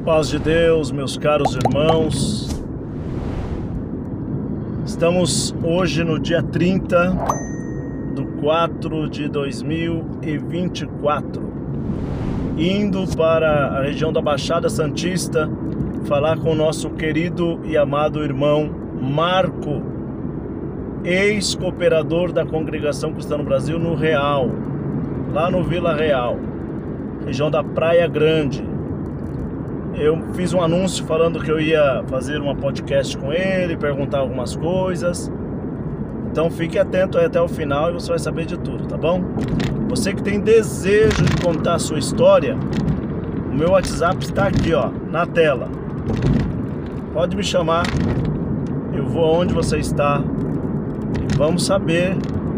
Paz de Deus, meus caros irmãos. Estamos hoje no dia 30/4/2024, indo para a região da Baixada Santista falar com o nosso querido e amado irmão Marco, ex-cooperador da Congregação Cristã no Brasil no Real, lá no Vila Real, região da Praia Grande. Eu fiz um anúncio falando que eu ia fazer uma podcast com ele, perguntar algumas coisas. Então fique atento aí até o final e você vai saber de tudo, tá bom? Você que tem desejo de contar a sua história, o meu WhatsApp está aqui, ó, na tela. Pode me chamar, eu vou aonde você está e vamos saber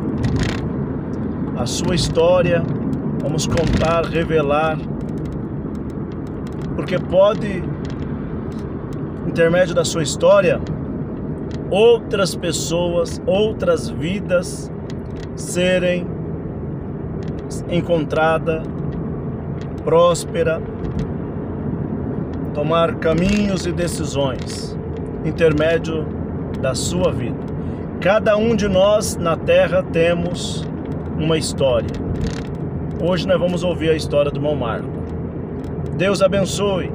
a sua história, vamos contar, revelar. Porque pode, intermédio da sua história, outras pessoas, outras vidas serem encontradas, próspera, tomar caminhos e decisões, intermédio da sua vida. Cada um de nós na Terra temos uma história. Hoje nós vamos ouvir a história do irmão Marco. Deus abençoe.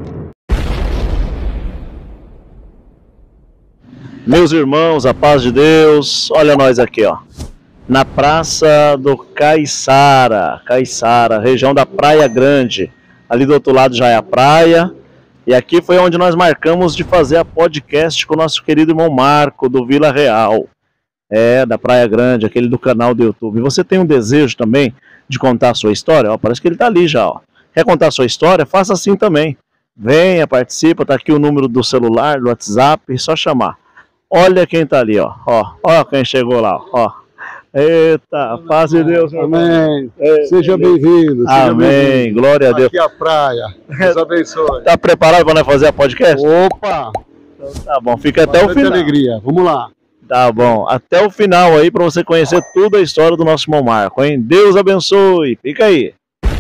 Meus irmãos, a paz de Deus. Olha nós aqui, ó, na Praça do Caiçara, região da Praia Grande. Ali do outro lado já é a praia. E aqui foi onde nós marcamos de fazer a podcast com o nosso querido irmão Marco, do Vila Real. Da Praia Grande, aquele do canal do YouTube. E você tem um desejo também de contar a sua história? Ó, parece que ele tá ali já, ó. Quer contar a sua história? Faça assim também. Venha, participa, tá aqui o número do celular, do WhatsApp, é só chamar. Olha quem tá ali, ó. Ó quem chegou lá, ó. Eita, paz de Deus, meu irmão. Amém. Seja bem-vindo. Amém. Glória a Deus. Aqui é a praia. Deus abençoe. Tá preparado para nós fazer a podcast? Opa! Então, tá bom, fica até o final. Alegria. Vamos lá. Tá bom, até o final aí para você conhecer toda a história do nosso irmão Marco, hein? Deus abençoe. Fica aí.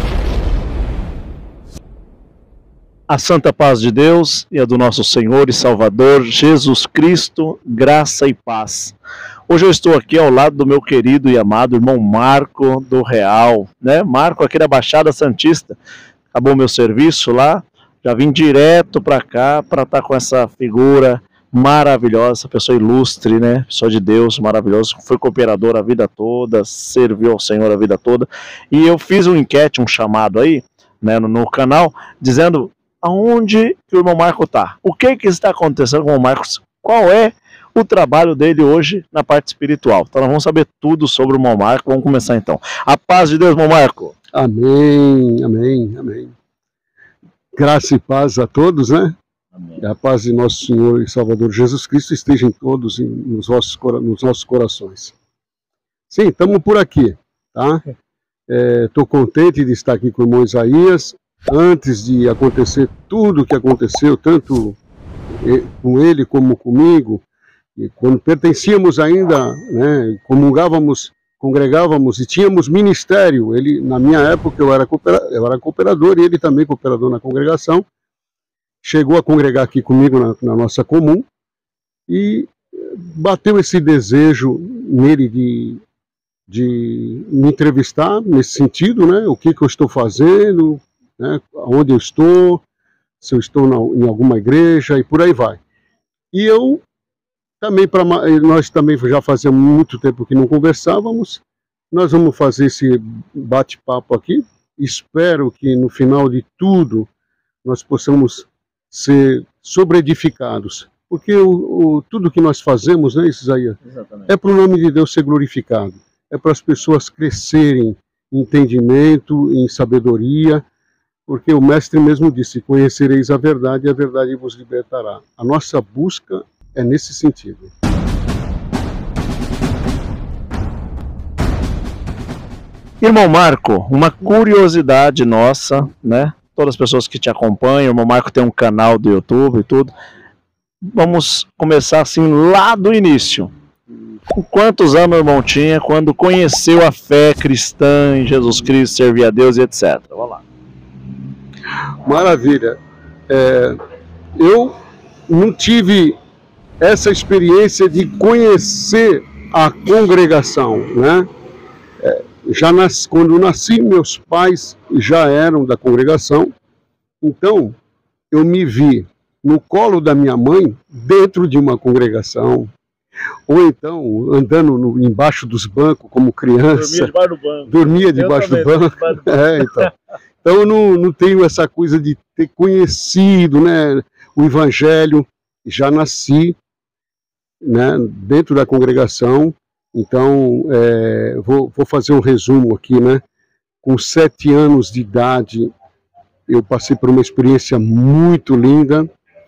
A santa paz de Deus e a do nosso Senhor e Salvador Jesus Cristo, graça e paz. Hoje eu estou aqui ao lado do meu querido e amado irmão Marco do Real, né? Marco aqui da Baixada Santista. Acabou meu serviço lá, já vim direto para cá para estar com essa figura maravilhosa, pessoa ilustre, né? Pessoa de Deus, maravilhosa, foi cooperador a vida toda, serviu ao Senhor a vida toda. E eu fiz uma enquete, um chamado aí, né, no canal, dizendo aonde que o irmão Marco está, o que está acontecendo com o Marcos, qual é o trabalho dele hoje na parte espiritual. Então nós vamos saber tudo sobre o irmão Marco. Vamos começar então. A paz de Deus, irmão Marco. Amém, amém, amém. Graça e paz a todos, né? Amém. E a paz de nosso Senhor e Salvador Jesus Cristo esteja em todos nos nossos corações. Sim, estamos por aqui, tá? Estou contente de estar aqui com o irmão Isaías. Antes de acontecer tudo o que aconteceu, tanto com ele como comigo, e quando pertencíamos ainda, né, comungávamos, congregávamos e tínhamos ministério. Ele, na minha época, eu era cooperador e ele também cooperador na congregação. Chegou a congregar aqui comigo na nossa comum e bateu esse desejo nele de me entrevistar nesse sentido, né, o que eu estou fazendo, né, onde eu estou, se eu estou em alguma igreja e por aí vai. E eu também, nós também já fazia muito tempo que não conversávamos, nós vamos fazer esse bate-papo aqui. Espero que no final de tudo nós possamos ser sobreedificados, porque tudo que nós fazemos, né, Isaías, é para o nome de Deus ser glorificado, é para as pessoas crescerem em entendimento, em sabedoria, porque o mestre mesmo disse: conhecereis a verdade e a verdade vos libertará. A nossa busca é nesse sentido. Irmão Marco, uma curiosidade nossa, né? Todas as pessoas que te acompanham, o irmão Marco tem um canal do YouTube e tudo. Vamos começar assim lá do início. Com quantos anos o irmão tinha quando conheceu a fé cristã em Jesus Cristo, servia a Deus e etc? Vamos lá. Maravilha. eu não tive essa experiência de conhecer a congregação, né? Quando nasci, meus pais já eram da congregação, então eu me vi no colo da minha mãe dentro de uma congregação, ou então andando embaixo dos bancos como criança. Dormia debaixo do banco. Dormia debaixo do banco. Então eu não tenho essa coisa de ter conhecido, né, o Evangelho. Já nasci, né, dentro da congregação. Então vou fazer um resumo aqui, né? Com 7 anos de idade eu passei por uma experiência muito linda.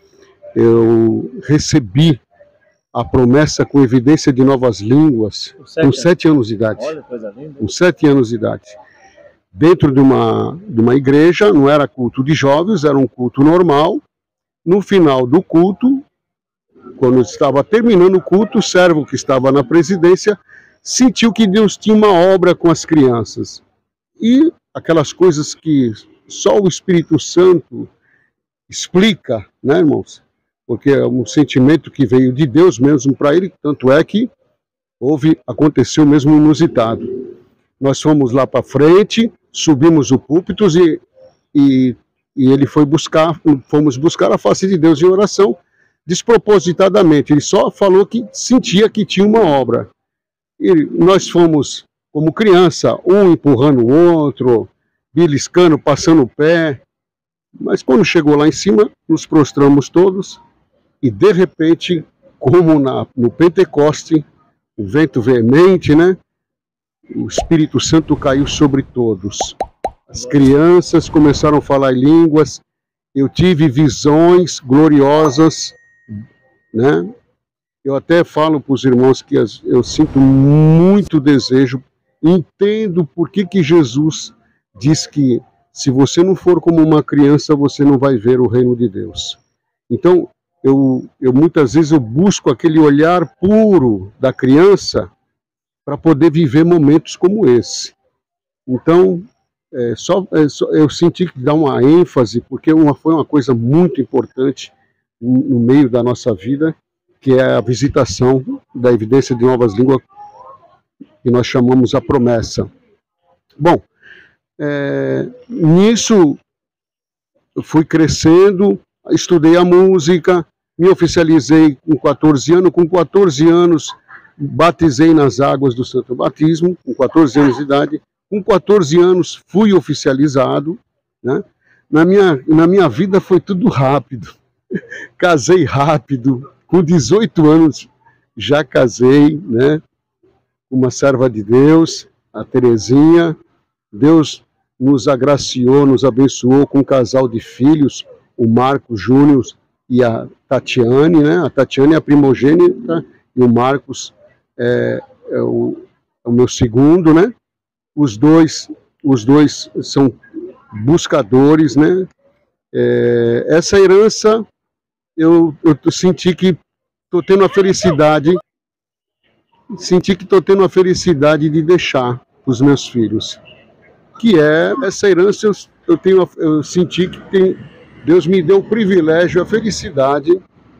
Eu recebi a promessa com evidência de novas línguas com 7 anos de idade. Olha, coisa linda. Com 7 anos de idade. Dentro de uma igreja, não era culto de jovens, era um culto normal. No final do culto, quando estava terminando o culto, o servo que estava na presidência sentiu que Deus tinha uma obra com as crianças. E aquelas coisas que só o Espírito Santo explica, né, irmãos? Porque é um sentimento que veio de Deus mesmo para ele, tanto é que aconteceu mesmo inusitado. Nós fomos lá para frente, subimos o púlpito e ele fomos buscar a face de Deus em oração, despropositadamente. Ele só falou que sentia que tinha uma obra. E nós fomos, como criança, um empurrando o outro, beliscando, passando o pé. Mas quando chegou lá em cima, nos prostramos todos. E de repente, como no Pentecoste, o vento veemente, né? O Espírito Santo caiu sobre todos. As crianças começaram a falar em línguas. Eu tive visões gloriosas, né? Eu até falo para os irmãos que eu sinto muito desejo, entendo por que Jesus diz que se você não for como uma criança, você não vai ver o reino de Deus. Então, eu muitas vezes eu busco aquele olhar puro da criança para poder viver momentos como esse. Então, eu senti que dar uma ênfase, porque foi uma coisa muito importante no meio da nossa vida, que é a visitação da evidência de novas línguas, que nós chamamos a promessa. Bom, nisso eu fui crescendo, estudei a música, me oficializei com 14 anos. Com 14 anos, batizei nas águas do Santo Batismo, com 14 anos de idade. Com 14 anos, fui oficializado, né? Na minha vida foi tudo rápido. Casei rápido. Com 18 anos, já casei, né? Uma serva de Deus, a Terezinha. Deus nos agraciou, nos abençoou com um casal de filhos, o Marcos Júnior e a Tatiane, né? A Tatiane é a primogênita e o Marcos é o meu segundo, né? Os dois são buscadores, né? Essa herança, eu senti que estou tendo a felicidade, de deixar para os meus filhos. Que é essa herança, eu senti que Deus me deu o privilégio, a felicidade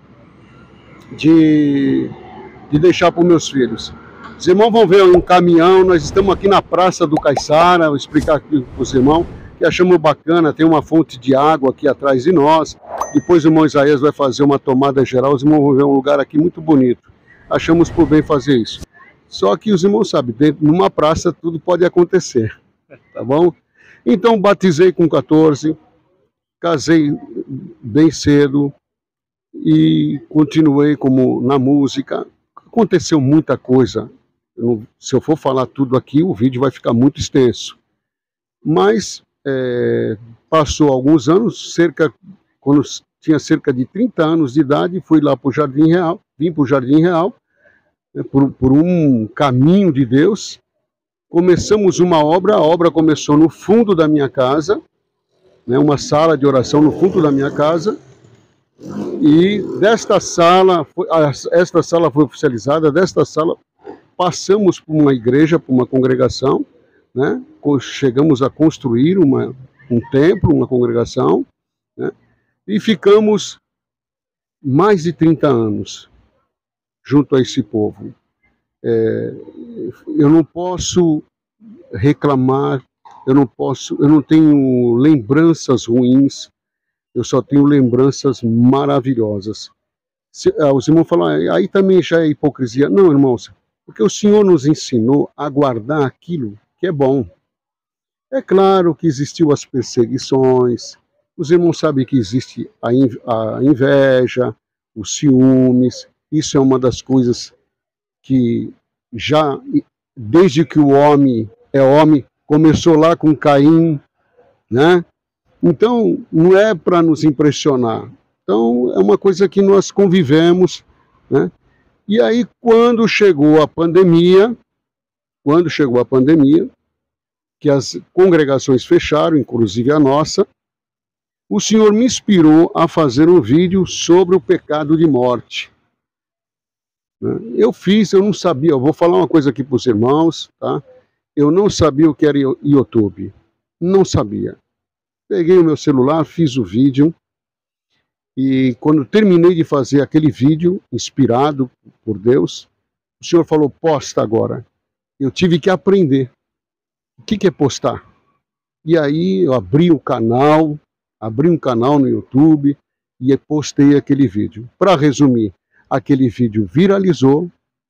de deixar para os meus filhos. Os irmãos vão ver um caminhão, nós estamos aqui na Praça do Caiçara, vou explicar aqui para os irmãos, que achamos bacana, tem uma fonte de água aqui atrás de nós, depois o irmão Isaías vai fazer uma tomada geral, os irmãos vão ver um lugar aqui muito bonito. Achamos por bem fazer isso. Só que os irmãos sabem, numa praça tudo pode acontecer, tá bom? Então batizei com 14, casei bem cedo e continuei como na música. Aconteceu muita coisa. Se eu for falar tudo aqui, o vídeo vai ficar muito extenso. Mas passou alguns anos, quando tinha cerca de 30 anos de idade, fui lá para o Jardim Real, vim para o Jardim Real, né, por um caminho de Deus. Começamos uma obra, a obra começou no fundo da minha casa, né, uma sala de oração no fundo da minha casa, e esta sala foi oficializada, desta sala passamos por uma igreja, por uma congregação, né, chegamos a construir um templo, uma congregação, né, E ficamos mais de 30 anos junto a esse povo. Eu não posso reclamar, eu não tenho lembranças ruins, eu só tenho lembranças maravilhosas. Os irmãos falam, aí também já é hipocrisia. Não, irmãos, porque o Senhor nos ensinou a guardar aquilo que é bom. É claro que existiu as perseguições, os irmãos sabem que existe a inveja, os ciúmes. Isso é uma das coisas que já, desde que o homem é homem, começou lá com Caim, né? Então, não é para nos impressionar. Então, é uma coisa que nós convivemos, né? E aí, quando chegou a pandemia, que as congregações fecharam, inclusive a nossa, o Senhor me inspirou a fazer um vídeo sobre o pecado de morte. Eu não sabia, eu vou falar uma coisa aqui para os irmãos, tá? Eu não sabia o que era YouTube, não sabia. Peguei o meu celular, fiz o vídeo, e quando terminei de fazer aquele vídeo, inspirado por Deus, o Senhor falou, posta agora. Eu tive que aprender. O que é postar? E aí eu abri um canal no YouTube e postei aquele vídeo. Para resumir, aquele vídeo viralizou.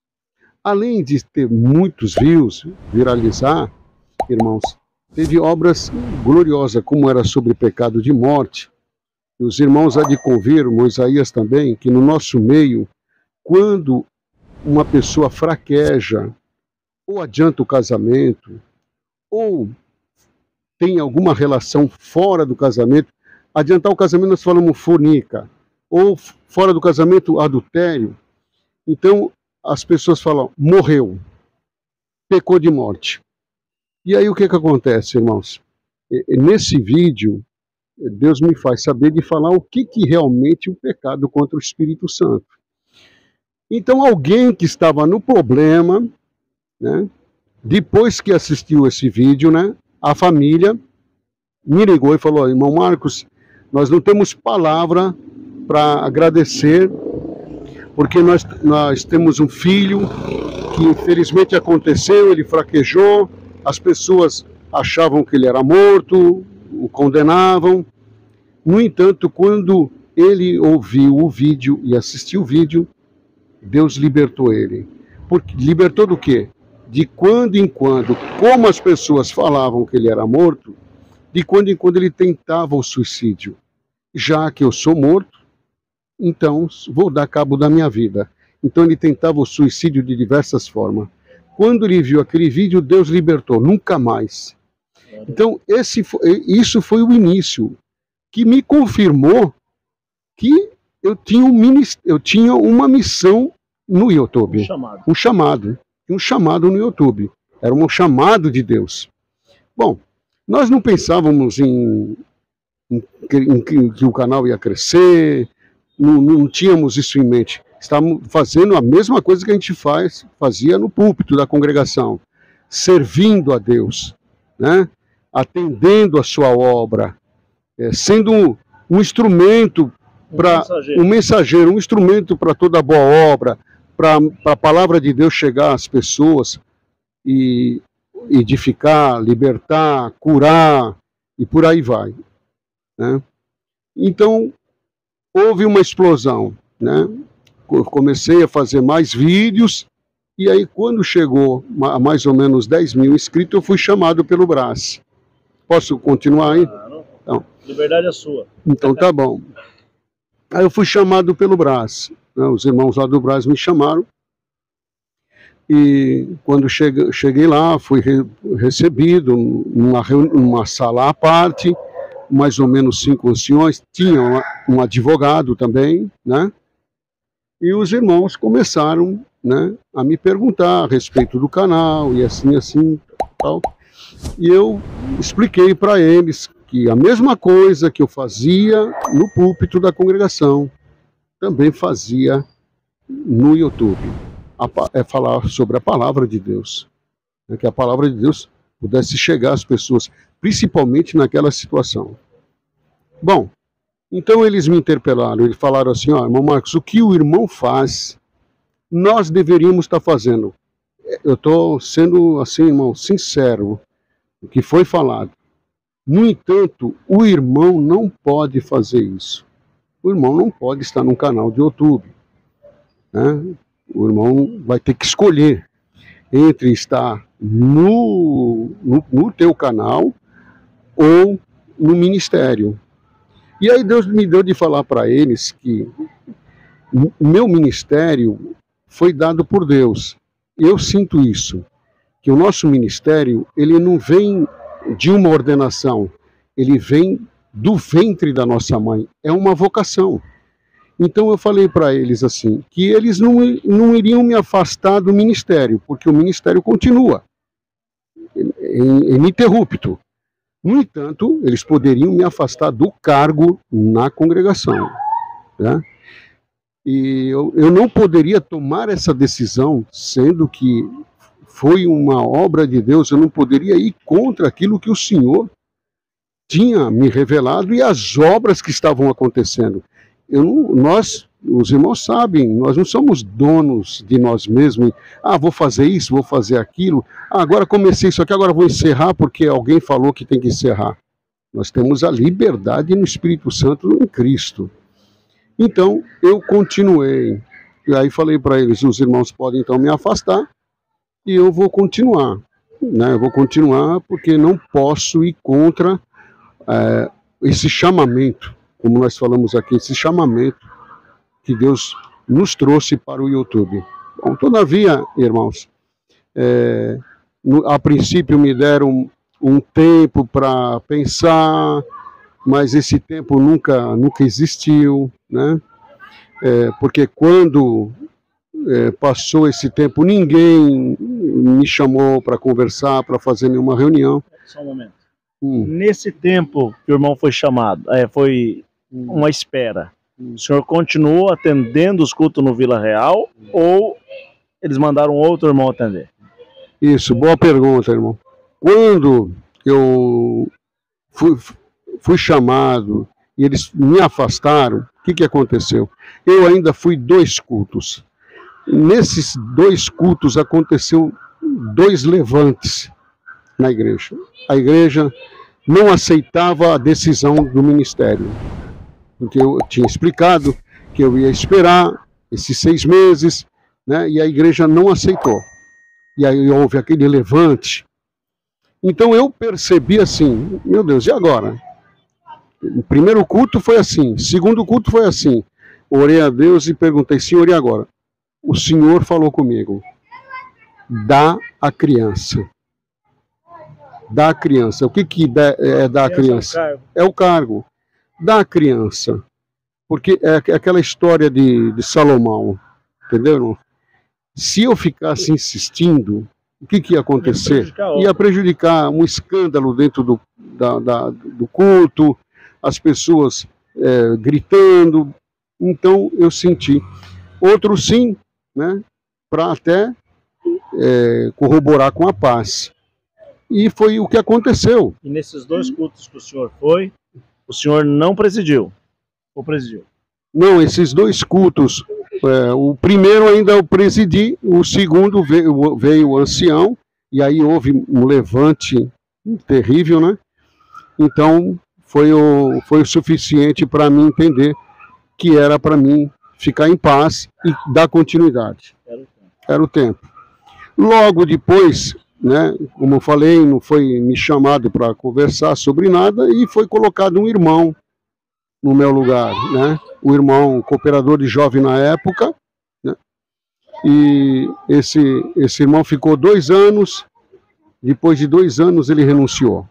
Além de ter muitos views, viralizar, irmãos, teve obras gloriosas, como era sobre pecado de morte. E os irmãos há de convir, Moisés também, que no nosso meio, quando uma pessoa fraqueja, ou adianta o casamento, ou tem alguma relação fora do casamento, adiantar o casamento nós falamos fornica, ou fora do casamento adultério. Então as pessoas falam, morreu, pecou de morte. E aí o que acontece, irmãos? Nesse vídeo, Deus me faz saber de falar o que realmente é o pecado contra o Espírito Santo. Então alguém que estava no problema, né, depois que assistiu esse vídeo, né, a família me ligou e falou, irmão Marcos, nós não temos palavra para agradecer, porque nós temos um filho que infelizmente aconteceu, ele fraquejou, as pessoas achavam que ele era morto, o condenavam. No entanto, quando ele ouviu o vídeo e assistiu o vídeo, Deus libertou ele. Libertou do quê? De quando em quando, como as pessoas falavam que ele era morto, de quando em quando ele tentava o suicídio. Já que eu sou morto, então vou dar cabo da minha vida. Então ele tentava o suicídio de diversas formas. Quando ele viu aquele vídeo, Deus libertou, nunca mais. Então isso foi o início, que me confirmou que eu tinha uma missão no YouTube. Um chamado no YouTube. Era um chamado de Deus. Bom, nós não pensávamos em que o canal ia crescer, não tínhamos isso em mente. Estávamos fazendo a mesma coisa que a gente fazia no púlpito da congregação, servindo a Deus, né? Atendendo a sua obra, sendo um instrumento um mensageiro, um instrumento para toda boa obra, para a palavra de Deus chegar às pessoas e edificar, libertar, curar e por aí vai, né? Então houve uma explosão, né? Eu comecei a fazer mais vídeos e aí quando chegou a mais ou menos 10 mil inscritos eu fui chamado pelo Brás. Posso continuar aí? Então, liberdade é sua. Então tá bom. Aí eu fui chamado pelo Brás, né? Os irmãos lá do Brás me chamaram e quando cheguei lá fui recebido numa sala à parte, mais ou menos 5 anciões, tinha um advogado também, né? E os irmãos começaram, né, a me perguntar a respeito do canal e assim, tal. E eu expliquei para eles que a mesma coisa que eu fazia no púlpito da congregação, também fazia no YouTube. É falar sobre a palavra de Deus. Né, que a palavra de Deus pudesse chegar às pessoas, principalmente naquela situação. Bom, Então eles me interpelaram, eles falaram assim, ó, irmão Marcos, o que o irmão faz, nós deveríamos estar fazendo. Eu estou sendo, assim, irmão, sincero, o que foi falado. No entanto, o irmão não pode fazer isso. O irmão não pode estar num canal de YouTube, né? O irmão vai ter que escolher entre estar no teu canal ou no ministério. E aí Deus me deu de falar para eles que o meu ministério foi dado por Deus. Eu sinto isso, que o nosso ministério, ele não vem de uma ordenação, ele vem do ventre da nossa mãe, é uma vocação. Então eu falei para eles assim, que eles não iriam me afastar do ministério, porque o ministério continua, ininterrupto. No entanto, eles poderiam me afastar do cargo na congregação, né? E eu não poderia tomar essa decisão, sendo que foi uma obra de Deus, eu não poderia ir contra aquilo que o Senhor tinha me revelado e as obras que estavam acontecendo. Nós, os irmãos sabem, nós não somos donos de nós mesmos. Vou fazer isso, vou fazer aquilo. Agora comecei isso aqui, agora vou encerrar porque alguém falou que tem que encerrar. Nós temos a liberdade no Espírito Santo em Cristo. Então, eu continuei. E aí falei para eles, os irmãos podem então me afastar e eu vou continuar. Né? Eu vou continuar porque não posso ir contra esse chamamento, como nós falamos aqui, esse chamamento que Deus nos trouxe para o YouTube. Bom, todavia, irmãos, a princípio me deram um tempo para pensar, mas esse tempo nunca existiu, né? Porque quando passou esse tempo, ninguém me chamou para conversar, para fazer nenhuma reunião. Só um momento. Nesse tempo que o irmão foi chamado, foi uma espera. O senhor continuou atendendo os cultos no Vila Real ou eles mandaram outro irmão atender? Isso, boa pergunta, irmão. Quando eu fui chamado e eles me afastaram, o que aconteceu? Eu ainda fui 2 cultos. Nesses 2 cultos aconteceu 2 levantes na igreja. A igreja não aceitava a decisão do ministério, porque eu tinha explicado que eu ia esperar esses 6 meses, né, e a igreja não aceitou. E aí houve aquele levante. Então eu percebi assim, meu Deus, e agora? O primeiro culto foi assim, o segundo culto foi assim. Orei a Deus e perguntei, Senhor, e agora? O Senhor falou comigo, dá a criança. Dá a criança. O que é dar a criança? É o cargo. Dá a criança. Porque é aquela história de Salomão, entendeu? Se eu ficasse insistindo, o que ia acontecer? Ia prejudicar um escândalo dentro do culto, as pessoas gritando. Então eu senti. Outro sim, né, para até corroborar com a paz. E foi o que aconteceu. E nesses 2 cultos que o senhor foi, o senhor não presidiu? Ou presidiu? Não, esses 2 cultos, o primeiro ainda eu presidi, o segundo veio o ancião, e aí houve um levante terrível, né? Então foi o suficiente para mim entender que era para mim ficar em paz e dar continuidade. Era o tempo. Logo depois, né, como eu falei, não foi me chamado para conversar sobre nada e foi colocado um irmão no meu lugar, né? O irmão cooperador de jovem na época, né? E esse irmão ficou 2 anos, depois de 2 anos ele renunciou.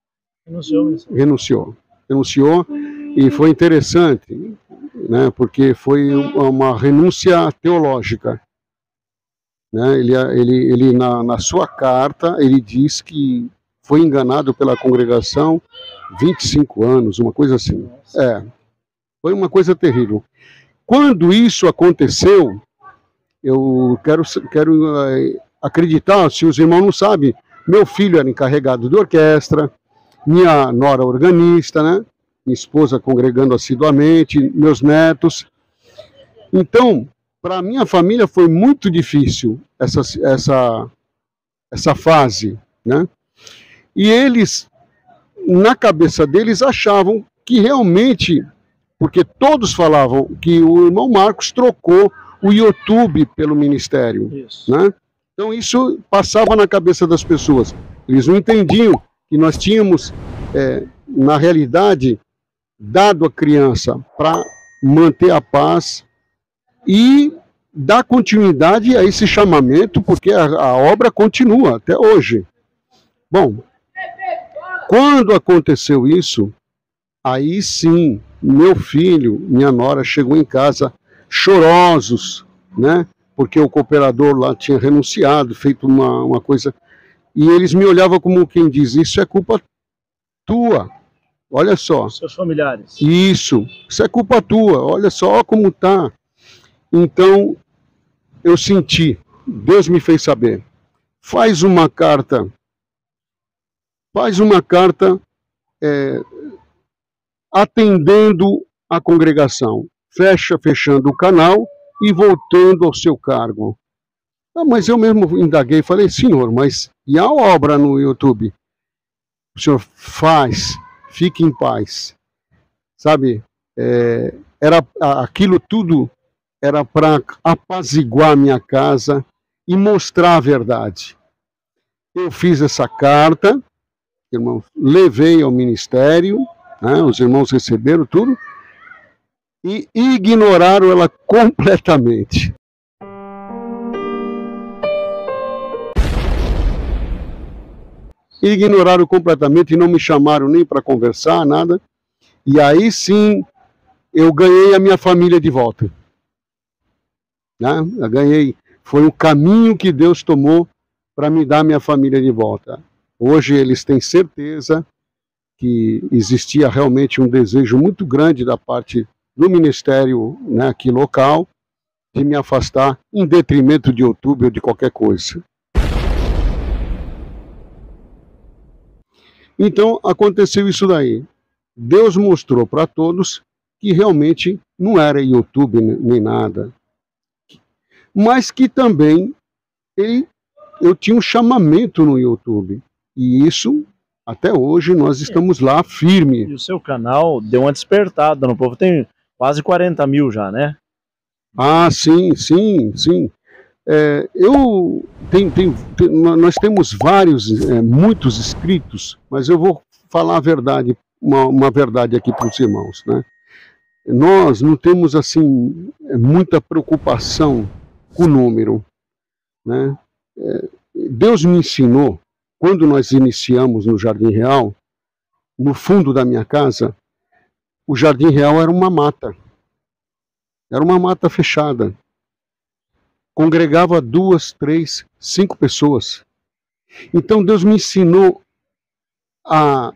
Renunciou e foi interessante, né? Porque foi uma renúncia teológica. Né? Ele na sua carta, ele diz que foi enganado pela congregação 25 anos, uma coisa assim. Foi uma coisa terrível. Quando isso aconteceu, eu quero acreditar, se os irmãos não sabem, meu filho era encarregado de orquestra, minha nora organista, né? minha esposa congregando assiduamente, meus netos. Então, para a minha família foi muito difícil essa fase, né? E eles, na cabeça deles, achavam que realmente, porque todos falavam que o irmão Marcos trocou o YouTube pelo ministério, né? Então isso passava na cabeça das pessoas. Eles não entendiam que nós tínhamos, na realidade, dado a criança para manter a paz e dar continuidade a esse chamamento, porque a obra continua até hoje. Bom, quando aconteceu isso, aí sim, meu filho, minha nora chegou em casa chorosos, né? Porque o cooperador lá tinha renunciado, feito uma coisa, e eles me olhavam como quem diz, isso é culpa tua, olha só. Seus familiares. Isso é culpa tua, olha só como tá. Então, eu senti, Deus me fez saber, faz uma carta atendendo a congregação, fechando o canal e voltando ao seu cargo. Mas eu mesmo indaguei e falei, senhor, mas e a obra no YouTube? O senhor faz, fique em paz. Sabe, aquilo tudo era para apaziguar a minha casa e mostrar a verdade. Eu fiz essa carta, irmãos, levei ao ministério, né, os irmãos receberam tudo, e ignoraram ela completamente. Ignoraram completamente e não me chamaram nem para conversar, nada. E aí sim, eu ganhei a minha família de volta. Né? Eu ganhei, foi o caminho que Deus tomou para me dar a minha família de volta. Hoje eles têm certeza que existia realmente um desejo muito grande da parte do ministério, né, aqui local, de me afastar em detrimento de YouTube ou de qualquer coisa. Então aconteceu isso daí. Deus mostrou para todos que realmente não era YouTube nem nada, mas que também eu tinha um chamamento no YouTube, e isso até hoje nós estamos lá firme. E o seu canal deu uma despertada no povo, tem quase 40 mil já, né? Ah, sim. Nós temos muitos inscritos, mas eu vou falar a verdade, uma verdade aqui para os irmãos, né? Nós não temos assim muita preocupação com o número, né? Deus me ensinou, quando nós iniciamos no Jardim Real, no fundo da minha casa, o Jardim Real era uma mata fechada. Congregava 2, 3, 5 pessoas. Então Deus me ensinou a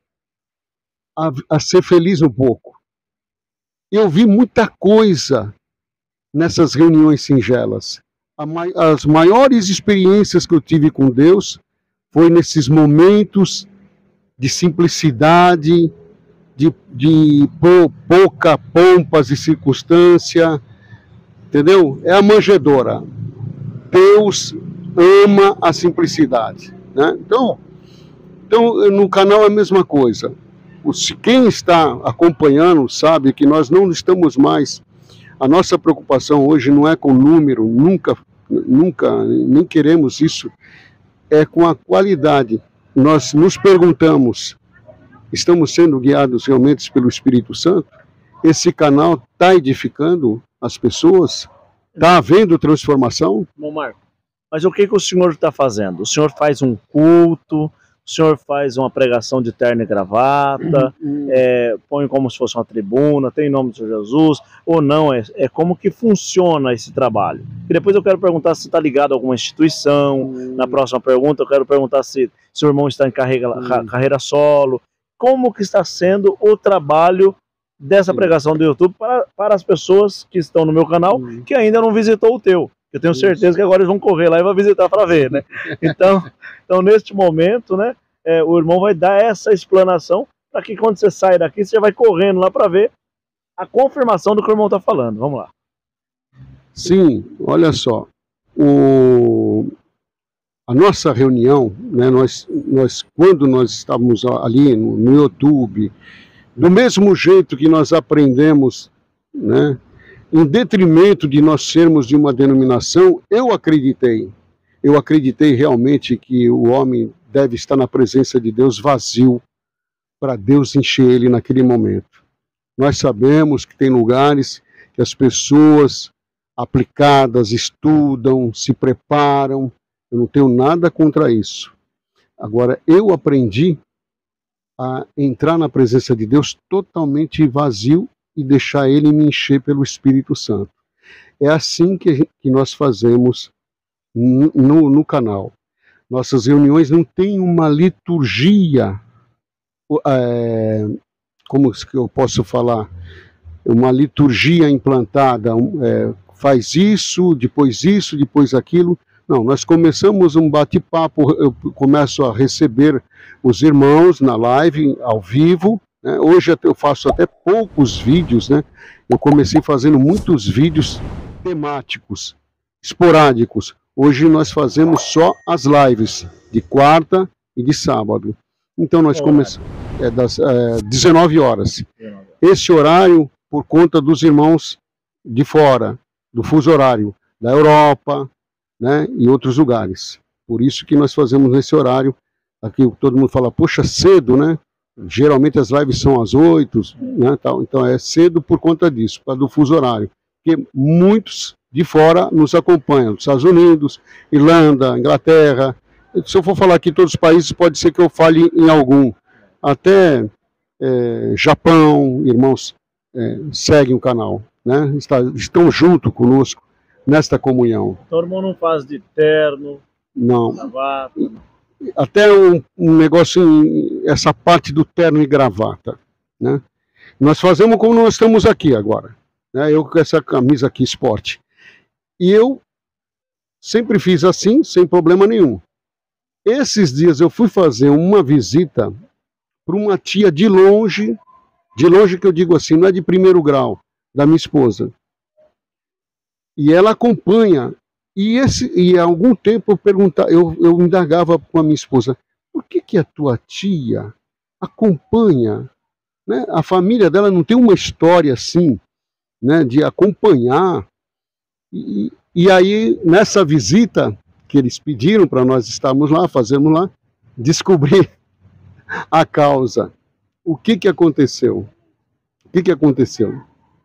ser feliz um pouco. Eu vi muita coisa nessas reuniões singelas. As maiores experiências que eu tive com Deus foi nesses momentos de simplicidade, de pouca pompas e circunstância, entendeu? É a manjedoura. Deus ama a simplicidade, né? Então no canal é a mesma coisa. Quem está acompanhando sabe que nós não estamos mais. A nossa preocupação hoje não é com número, nunca, nem queremos isso. É com a qualidade. Nós nos perguntamos, estamos sendo guiados realmente pelo Espírito Santo? Esse canal está edificando as pessoas? Está havendo transformação? Bom, Marco, mas o que o senhor está fazendo? O senhor faz um culto, o senhor faz uma pregação de terno e gravata, põe como se fosse uma tribuna, tem nome do Senhor Jesus, ou não? É como que funciona esse trabalho? E depois eu quero perguntar se está ligado a alguma instituição. Na próxima pergunta eu quero perguntar se seu irmão está em carreira solo. Como que está sendo o trabalho dessa pregação do YouTube para as pessoas que estão no meu canal, que ainda não visitou o teu? Eu tenho certeza que agora eles vão correr lá e vão visitar para ver, né? Então, neste momento, né, o irmão vai dar essa explanação para que quando você sai daqui, você já vai correndo lá para ver a confirmação do que o irmão está falando. Vamos lá. Sim, olha só. A nossa reunião, né, quando nós estávamos ali no YouTube, do mesmo jeito que nós aprendemos, né, em detrimento de nós sermos de uma denominação, eu acreditei realmente que o homem deve estar na presença de Deus vazio, para Deus encher ele naquele momento. Nós sabemos que tem lugares que as pessoas aplicadas estudam, se preparam, eu não tenho nada contra isso. Agora, eu aprendi a entrar na presença de Deus totalmente vazio e deixar ele me encher pelo Espírito Santo. É assim que nós fazemos no canal. Nossas reuniões não têm uma liturgia, como que eu posso falar? Uma liturgia implantada, faz isso, depois aquilo. Não, nós começamos um bate-papo, eu começo a receber os irmãos na live, ao vivo, né? Hoje eu faço até poucos vídeos, né? Eu comecei fazendo muitos vídeos temáticos, esporádicos. Hoje nós fazemos só as lives, de quarta e de sábado. Então nós começamos das 19 horas. Esse horário, por conta dos irmãos de fora, do fuso horário, da Europa, né, e outros lugares. Por isso que nós fazemos nesse horário. Aqui todo mundo fala, poxa, cedo, né? Geralmente as lives são às 8, né, tal. Então é cedo por conta disso, por causa do fuso horário. Porque muitos de fora nos acompanham, dos Estados Unidos, Irlanda, Inglaterra. Se eu for falar aqui todos os países, pode ser que eu fale em algum. Até Japão, irmãos seguem o canal, né? Estão junto conosco nesta comunhão. Então o irmão não faz de terno, não. Gravata. Até um negócio, essa parte do terno e gravata, né? Nós fazemos como nós estamos aqui agora, né? Eu com essa camisa aqui, esporte. E eu sempre fiz assim, sem problema nenhum. Esses dias eu fui fazer uma visita para uma tia de longe que eu digo assim, não é de primeiro grau, da minha esposa. E ela acompanha, e há algum tempo eu indagava com a minha esposa, por que a tua tia acompanha, né? A família dela não tem uma história assim, né, de acompanhar. E aí, nessa visita que eles pediram para nós estarmos lá, fazermos lá, descobri a causa. O que aconteceu? O que aconteceu?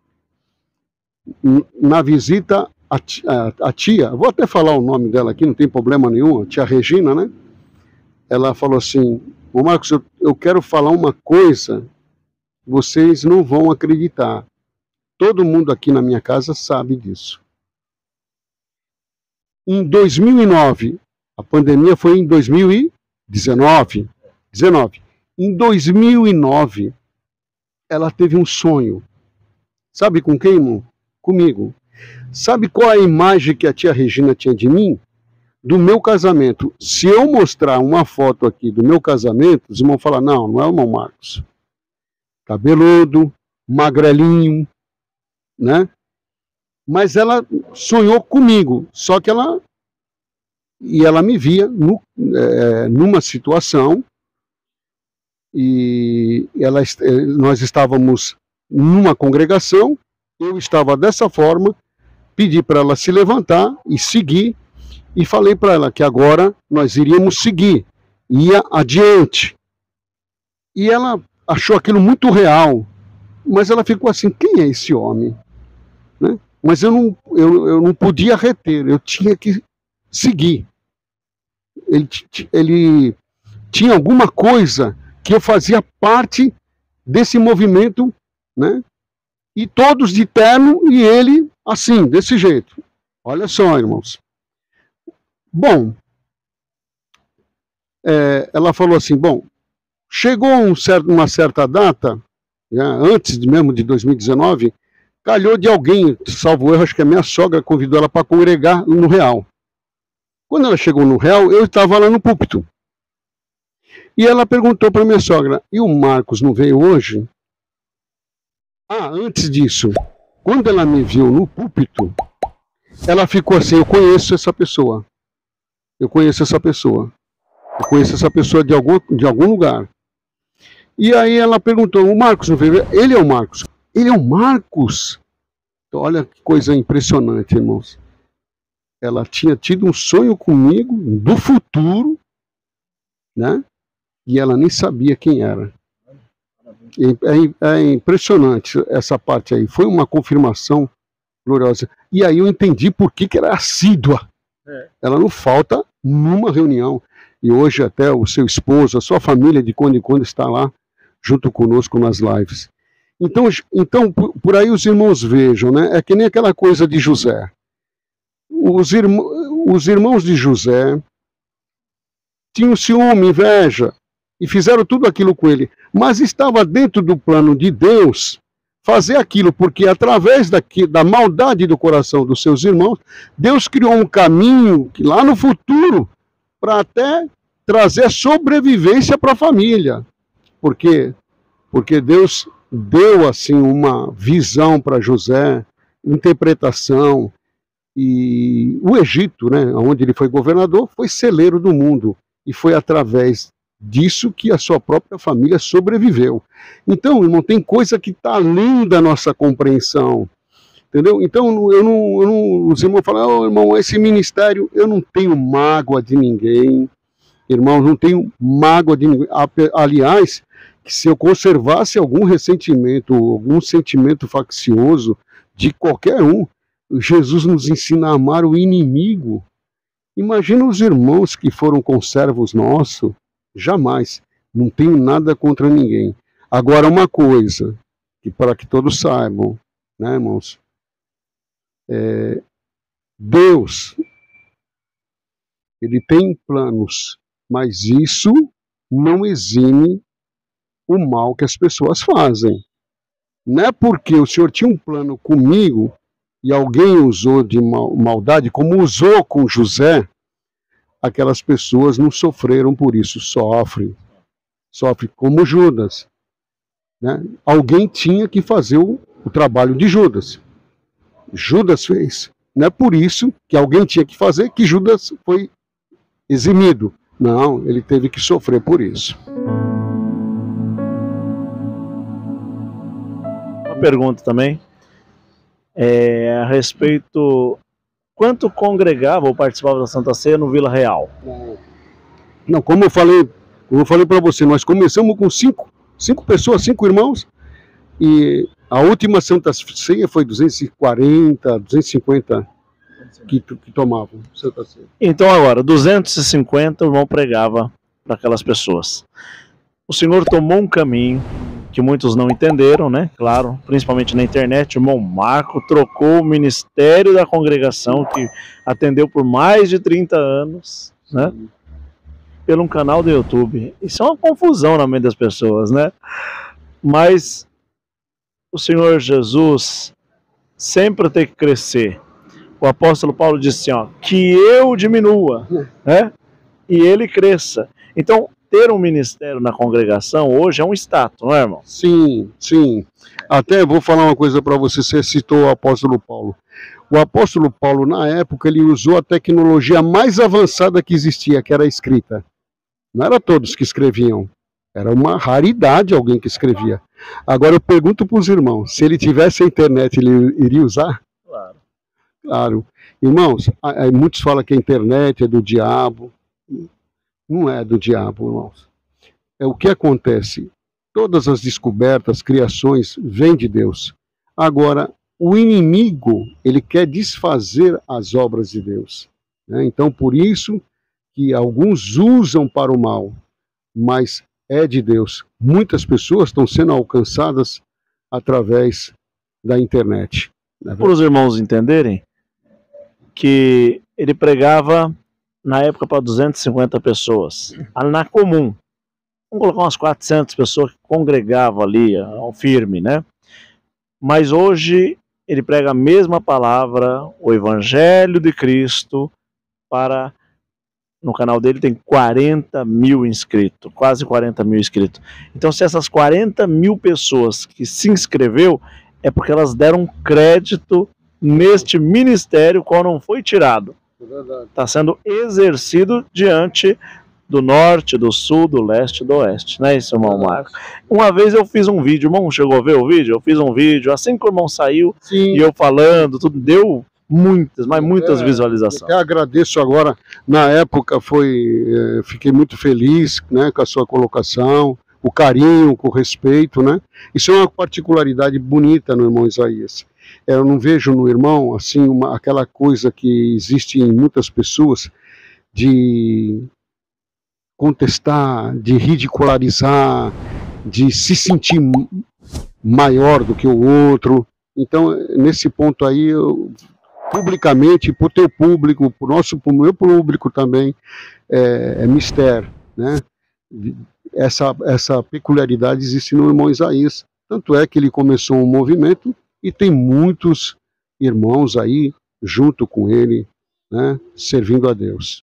Na visita, a tia, vou até falar o nome dela aqui, não tem problema nenhum, a tia Regina, né? Ela falou assim, ô Marcos, eu quero falar uma coisa, vocês não vão acreditar. Todo mundo aqui na minha casa sabe disso. Em 2009, a pandemia foi em 2019. Em 2009, ela teve um sonho. Sabe com quem, irmão? Comigo. Sabe qual a imagem que a tia Regina tinha de mim? Do meu casamento. Se eu mostrar uma foto aqui do meu casamento, os irmãos falam, não é o irmão Marcos. Cabeludo, magrelinho, né? Mas ela sonhou comigo, só que ela me via numa situação e nós estávamos numa congregação, eu estava dessa forma, pedi para ela se levantar e seguir, e falei para ela que agora nós iríamos seguir, ia adiante. E ela achou aquilo muito real, mas ela ficou assim, quem é esse homem? Né? Mas eu não podia reter, eu tinha que seguir. Ele tinha alguma coisa que eu fazia parte desse movimento, né? E todos de terno e ele assim, desse jeito. Olha só, irmãos. Bom, ela falou assim, bom, chegou uma certa data, antes mesmo de 2019, calhou de alguém, salvo erro, acho que a minha sogra convidou ela para congregar no Real. Quando ela chegou no Real, eu estava lá no púlpito. E ela perguntou para minha sogra, e o Marcos não veio hoje? Ah, antes disso, quando ela me viu no púlpito, ela ficou assim, eu conheço essa pessoa. Eu conheço essa pessoa. Eu conheço essa pessoa de algum lugar. E aí ela perguntou, o Marcos não veio? Ele é o Marcos. Ele é o Marcos? Então, olha que coisa impressionante, irmãos. Ela tinha tido um sonho comigo do futuro, né? E ela nem sabia quem era. É impressionante essa parte aí. Foi uma confirmação gloriosa. E aí eu entendi por que ela é assídua. Ela não falta numa reunião. E hoje até o seu esposo, a sua família de quando em quando está lá junto conosco nas lives. Então por aí os irmãos vejam, né? É que nem aquela coisa de José. Os irmãos de José tinham ciúme, inveja, e fizeram tudo aquilo com ele. Mas estava dentro do plano de Deus fazer aquilo, porque através da maldade do coração dos seus irmãos, Deus criou um caminho que lá no futuro, para até trazer sobrevivência para a família. Porque Deus deu assim uma visão para José, interpretação, e o Egito, né, onde ele foi governador, foi celeiro do mundo, e foi através disso que a sua própria família sobreviveu. Então, irmão, tem coisa que está além da nossa compreensão, entendeu? Então, os irmãos falam, oh, irmão, esse ministério, eu não tenho mágoa de ninguém, irmão, não tenho mágoa de ninguém. Aliás, que se eu conservasse algum ressentimento, algum sentimento faccioso de qualquer um, Jesus nos ensina a amar o inimigo. Imagina os irmãos que foram conservos nossos. Jamais. Não tenho nada contra ninguém. Agora, uma coisa, que para que todos saibam, né, irmãos? Deus, ele tem planos, mas isso não exime o mal que as pessoas fazem. Não é porque o Senhor tinha um plano comigo e alguém usou de maldade, como usou com José, aquelas pessoas não sofreram por isso, sofrem como Judas, né? Alguém tinha que fazer o trabalho de Judas. Judas fez. Não é por isso que alguém tinha que fazer que Judas foi eximido. Não, ele teve que sofrer por isso. Uma pergunta também a respeito quanto congregava ou participava da Santa Ceia no Vila Real? Não, como eu falei para você, nós começamos com cinco pessoas, 5 irmãos, e a última Santa Ceia foi 240, 250 que tomavam Santa Ceia. Então agora, 250 o irmão pregava para aquelas pessoas. O Senhor tomou um caminho que muitos não entenderam, né? Claro, principalmente na internet. O irmão Marco trocou o ministério da congregação, que atendeu por mais de 30 anos, né? Pelo um canal do YouTube. Isso é uma confusão na mente das pessoas, né? Mas o Senhor Jesus sempre tem que crescer. O apóstolo Paulo disse assim, ó, que eu diminua, né? E ele cresça. Então, ter um ministério na congregação hoje é um status, não é, irmão? Sim, sim. Até vou falar uma coisa para você, você citou o apóstolo Paulo. O apóstolo Paulo, na época, ele usou a tecnologia mais avançada que existia, que era a escrita. Não era todos que escreviam. Era uma raridade alguém que escrevia. Agora eu pergunto para os irmãos, se ele tivesse a internet, ele iria usar? Claro. Claro. Irmãos, muitos falam que a internet é do diabo. Não é do diabo, irmãos. É o que acontece. Todas as descobertas, criações, vêm de Deus. Agora, o inimigo, ele quer desfazer as obras de Deus, né? Então, por isso que alguns usam para o mal, mas é de Deus. Muitas pessoas estão sendo alcançadas através da internet. Para os irmãos entenderem que ele pregava na época para 250 pessoas, na comum. Vamos colocar umas 400 pessoas que congregavam ali, ao firme, né? Mas hoje ele prega a mesma palavra, o Evangelho de Cristo, para no canal dele tem 40 mil inscritos, quase 40 mil inscritos. Então, se essas 40 mil pessoas que se inscreveu, é porque elas deram crédito neste ministério, qual não foi tirado. Está sendo exercido diante do norte, do sul, do leste e do oeste. Não é isso, irmão Marcos? Uma vez eu fiz um vídeo, irmão, chegou a ver o vídeo? Eu fiz um vídeo, assim que o irmão saiu, Sim. E eu falando, tudo, deu muitas, mas muitas visualizações. Eu agradeço agora, na época fiquei muito feliz, né, com a sua colocação, o carinho, com o respeito, né? Isso é uma particularidade bonita no irmão Isaías. Eu não vejo no irmão, assim, aquela coisa que existe em muitas pessoas, de contestar, de ridicularizar, de se sentir maior do que o outro. Então, nesse ponto aí, eu, publicamente, para o teu público, para o meu público também, é mistério, né? Essa peculiaridade existe no irmão Isaías. Tanto é que ele começou um movimento e tem muitos irmãos aí junto com ele, né, servindo a Deus.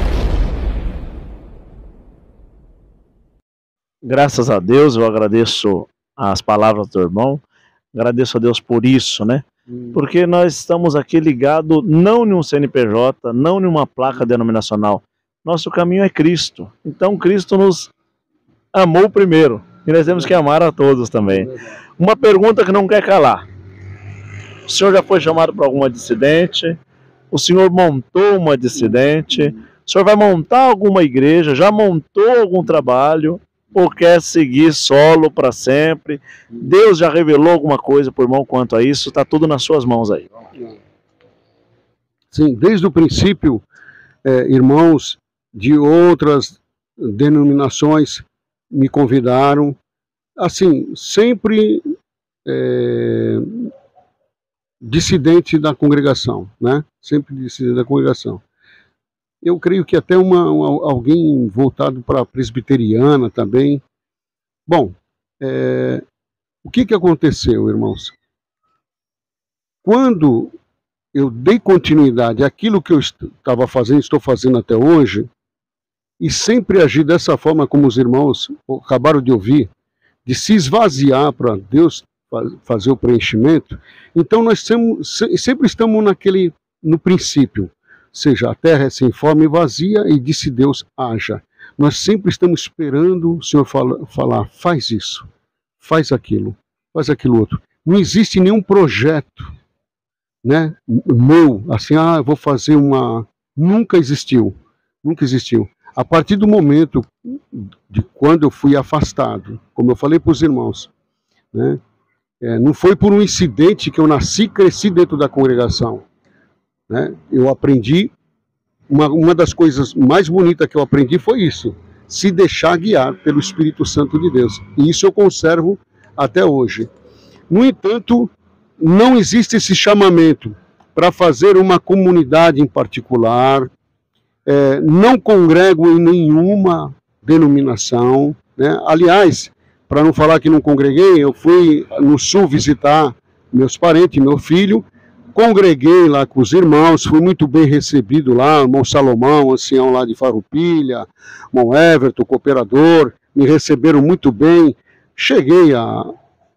Graças a Deus, eu agradeço as palavras do irmão, agradeço a Deus por isso, né? Porque nós estamos aqui ligados não em um CNPJ, não em uma placa denominacional. Nosso caminho é Cristo. Então Cristo nos amou primeiro e nós temos que amar a todos também. Uma pergunta que não quer calar. O senhor já foi chamado para alguma dissidente? O senhor montou uma dissidente? O senhor vai montar alguma igreja? Já montou algum trabalho? Ou quer seguir solo para sempre? Deus já revelou alguma coisa por irmão quanto a isso? Está tudo nas suas mãos aí. Sim, desde o princípio, irmãos de outras denominações me convidaram, assim, sempre dissidente da congregação, né? Sempre dissidente da congregação. Eu creio que até alguém voltado para a presbiteriana também. Bom, o que aconteceu, irmãos? Quando eu dei continuidade àquilo que eu estava fazendo, estou fazendo até hoje, e sempre agi dessa forma como os irmãos acabaram de ouvir, de se esvaziar para Deus fazer o preenchimento, então nós sempre estamos no princípio. Ou seja, a terra é sem forma e vazia, e disse Deus, haja. Nós sempre estamos esperando o Senhor falar, faz isso, faz aquilo outro. Não existe nenhum projeto, né, meu, assim, eu vou fazer Nunca existiu, nunca existiu. A partir do momento de quando eu fui afastado, como eu falei para os irmãos, né, não foi por um incidente que eu nasci e cresci dentro da congregação. Né? Eu aprendi, uma das coisas mais bonitas que eu aprendi foi isso, se deixar guiar pelo Espírito Santo de Deus. E isso eu conservo até hoje. No entanto, não existe esse chamamento para fazer uma comunidade em particular, não congrego em nenhuma denominação, né? Aliás, para não falar que não congreguei, eu fui no sul visitar meus parentes, meu filho, congreguei lá com os irmãos, fui muito bem recebido lá, irmão Salomão, ancião lá de Farroupilha, irmão Everton, cooperador, me receberam muito bem. Cheguei a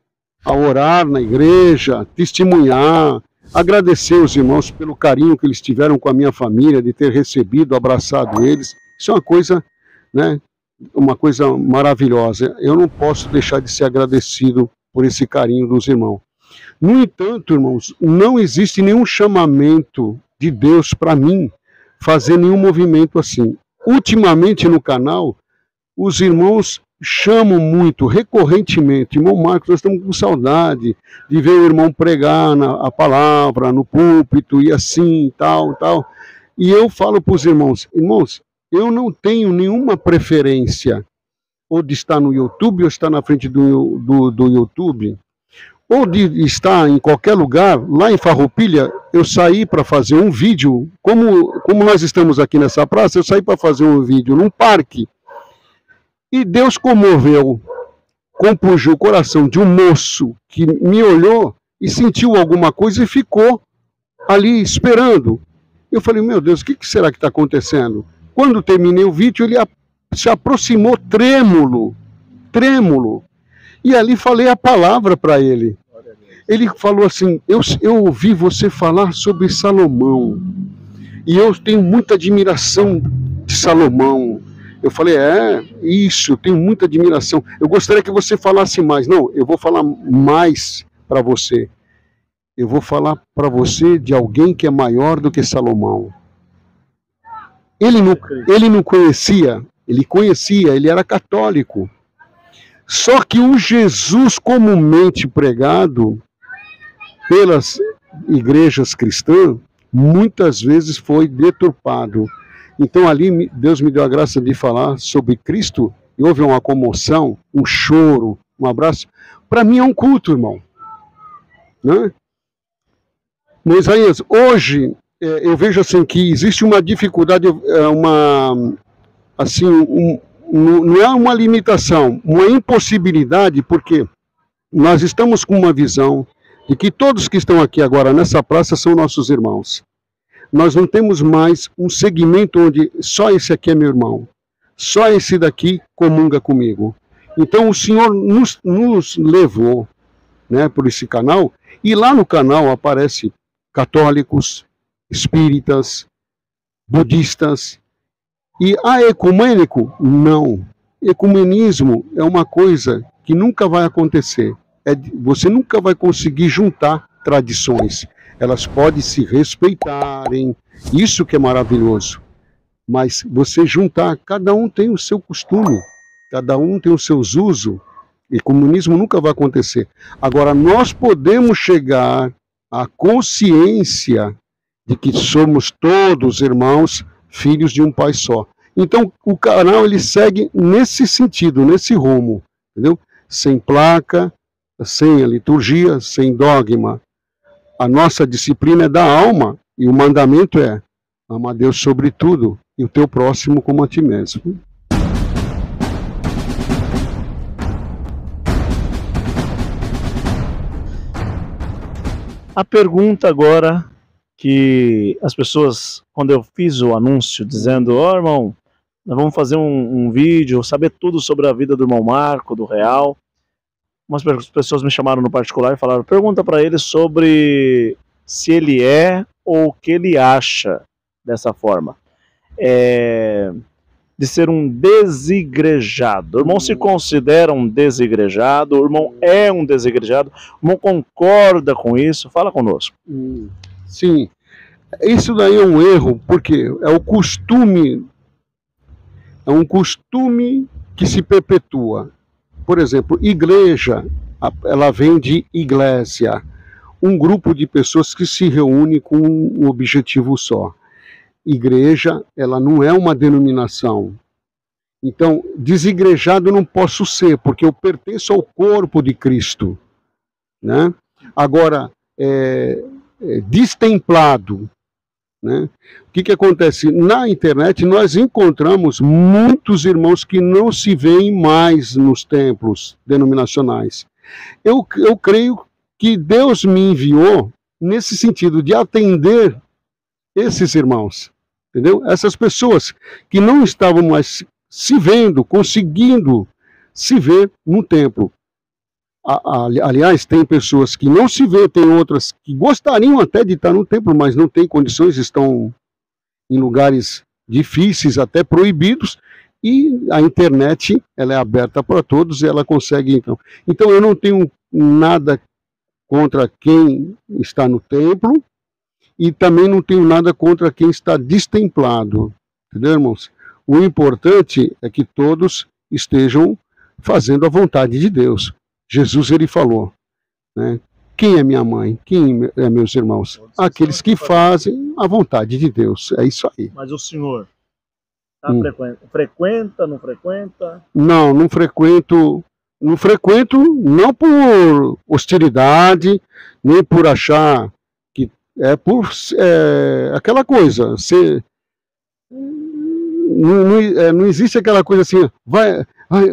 orar na igreja, testemunhar, agradecer os irmãos pelo carinho que eles tiveram com a minha família, de ter recebido, abraçado eles. Isso é uma coisa, né, uma coisa maravilhosa. Eu não posso deixar de ser agradecido por esse carinho dos irmãos. No entanto, irmãos, não existe nenhum chamamento de Deus para mim fazer nenhum movimento assim. Ultimamente no canal, os irmãos chamam muito, recorrentemente, irmão Marcos, nós estamos com saudade de ver o irmão pregar a palavra no púlpito e assim, tal. E eu falo para os irmãos, eu não tenho nenhuma preferência ou de estar no YouTube ou estar na frente do YouTube, ou de estar em qualquer lugar. Lá em Farroupilha, eu saí para fazer um vídeo, como nós estamos aqui nessa praça, eu saí para fazer um vídeo num parque, e Deus comoveu, compungiu o coração de um moço que me olhou e sentiu alguma coisa e ficou ali esperando. Eu falei, meu Deus, o que será que está acontecendo? quando terminei o vídeo, ele se aproximou trêmulo, e ali falei a palavra para ele. Ele falou assim, eu ouvi você falar sobre Salomão, e eu tenho muita admiração de Salomão. Eu falei, isso, eu tenho muita admiração. Eu gostaria que você falasse mais. Não, eu vou falar mais para você. Eu vou falar para você de alguém que é maior do que Salomão. Ele não conhecia, ele conhecia, ele era católico. Só que o Jesus comumente pregado pelas igrejas cristãs, muitas vezes foi deturpado. Então ali Deus me deu a graça de falar sobre Cristo, e houve uma comoção, um choro, um abraço. Para mim é um culto, irmão. Né? Mas, Isaías, hoje eu vejo assim que existe uma dificuldade, não é uma limitação, uma impossibilidade, porque nós estamos com uma visão de que todos que estão aqui agora nessa praça são nossos irmãos. Nós não temos mais um segmento onde só esse aqui é meu irmão, só esse daqui comunga comigo. Então o Senhor nos levou, né, por esse canal, e lá no canal aparece católicos, espíritas, budistas, e ecumênico, não. Ecumenismo é uma coisa que nunca vai acontecer. Você nunca vai conseguir juntar tradições. Elas podem se respeitarem, isso que é maravilhoso. Mas você juntar, cada um tem o seu costume, cada um tem os seus usos, e comunismo nunca vai acontecer. Agora, nós podemos chegar à consciência de que somos todos irmãos, filhos de um pai só. Então, o canal ele segue nesse sentido, nesse rumo, entendeu? Sem placa, sem a liturgia, sem dogma. A nossa disciplina é da alma, e o mandamento é: ama a Deus sobre tudo, e o teu próximo como a ti mesmo. A pergunta agora que as pessoas, quando eu fiz o anúncio dizendo, irmão, nós vamos fazer um vídeo, saber tudo sobre a vida do irmão Marco, do Real. Umas pessoas me chamaram no particular e falaram, pergunta para ele sobre se ele é ou o que ele acha dessa forma. De ser um desigrejado. O irmão se considera um desigrejado, o irmão é um desigrejado, o irmão concorda com isso? Fala conosco. Sim, isso daí é um erro, porque é o costume, é um costume que se perpetua. Por exemplo, igreja, ela vem de iglesia, um grupo de pessoas que se reúne com um objetivo só. Igreja, ela não é uma denominação. Então, desigrejado eu não posso ser, porque eu pertenço ao corpo de Cristo, né? Agora, destemplado, né? O que acontece? Na internet nós encontramos muitos irmãos que não se veem mais nos templos denominacionais. Eu creio que Deus me enviou nesse sentido de atender esses irmãos, entendeu? Essas pessoas que não estavam mais se vendo, conseguindo se ver no templo. Aliás, tem pessoas que não se vê, tem outras que gostariam até de estar no templo, mas não têm condições, estão em lugares difíceis, até proibidos, e a internet ela é aberta para todos e ela consegue então. Então eu não tenho nada contra quem está no templo e também não tenho nada contra quem está destemplado, entendeu, irmãos? O importante é que todos estejam fazendo a vontade de Deus. Jesus, ele falou, né? Quem é minha mãe? Quem é meus irmãos? Aqueles que fazem a vontade de Deus. É isso aí. Mas o senhor frequenta, não frequenta? Não, não frequento. Não frequento, não por hostilidade, nem por achar que é por aquela coisa. Não existe aquela coisa assim, vai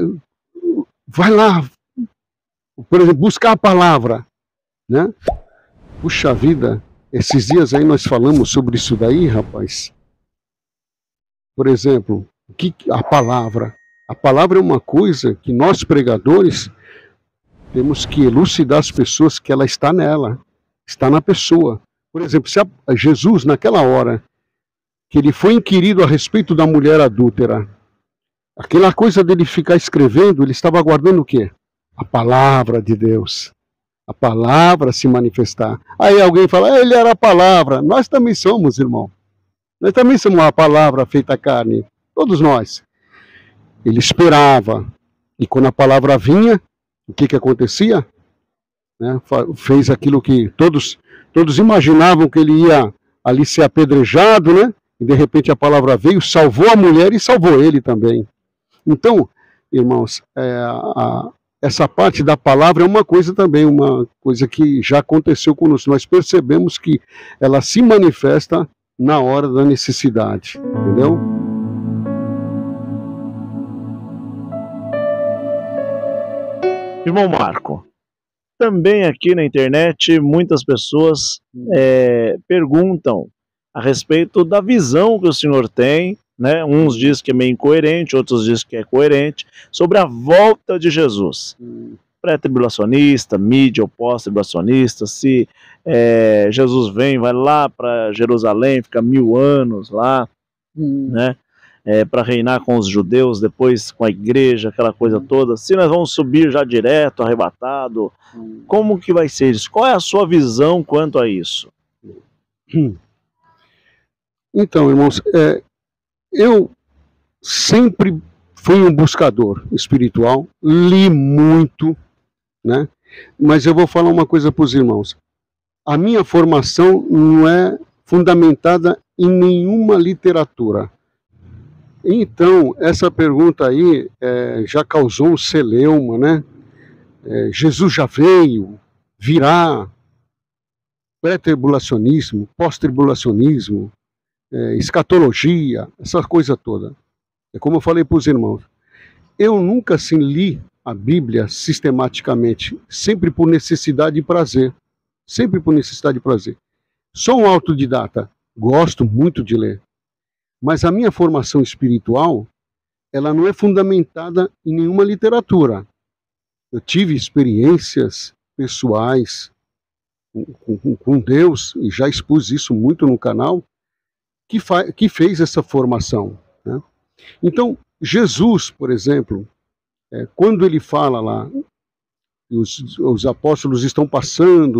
lá, por exemplo, buscar a palavra, né? Puxa vida, esses dias aí nós falamos sobre isso daí, rapaz. por exemplo, a palavra é uma coisa que nós pregadores temos que elucidar as pessoas que ela está nela, está na pessoa. Por exemplo, se Jesus, naquela hora que ele foi inquirido a respeito da mulher adúltera, aquela coisa dele ficar escrevendo, ele estava aguardando o quê? A palavra de Deus. A palavra se manifestar. Aí alguém fala, ele era a palavra. Nós também somos, irmão. Nós também somos a palavra feita carne. Todos nós. Ele esperava. E quando a palavra vinha, o que acontecia? Né? Fez aquilo que todos imaginavam que ele ia ali ser apedrejado, né? E de repente a palavra veio, salvou a mulher e salvou ele também. Então, irmãos, essa parte da palavra é uma coisa também, uma coisa que já aconteceu conosco. Nós percebemos que ela se manifesta na hora da necessidade, entendeu? Irmão Marco, também aqui na internet muitas pessoas perguntam a respeito da visão que o senhor tem, né? Uns dizem que é meio incoerente, outros dizem que é coerente, sobre a volta de Jesus. Pré-tribulacionista, mídia ou pós-tribulacionista, se Jesus vem, vai lá para Jerusalém, fica 1000 anos lá, né? Para reinar com os judeus, depois com a igreja, aquela coisa toda. Se nós vamos subir já direto, arrebatado, como que vai ser isso? Qual é a sua visão quanto a isso? Então, irmãos, eu sempre fui um buscador espiritual, li muito, né? Mas eu vou falar uma coisa para os irmãos. A minha formação não é fundamentada em nenhuma literatura. Então, essa pergunta aí já causou um celeuma, né? Jesus já veio, virá, pré-tribulacionismo, pós-tribulacionismo, escatologia, essa coisa toda. É como eu falei para os irmãos, eu nunca assim li a Bíblia sistematicamente, sempre por necessidade e prazer. Sempre por necessidade e prazer. Sou um autodidata, gosto muito de ler. Mas a minha formação espiritual, ela não é fundamentada em nenhuma literatura. Eu tive experiências pessoais com Deus, e já expus isso muito no canal, que fez essa formação, né? Então, Jesus, por exemplo, quando ele fala lá, os apóstolos estão passando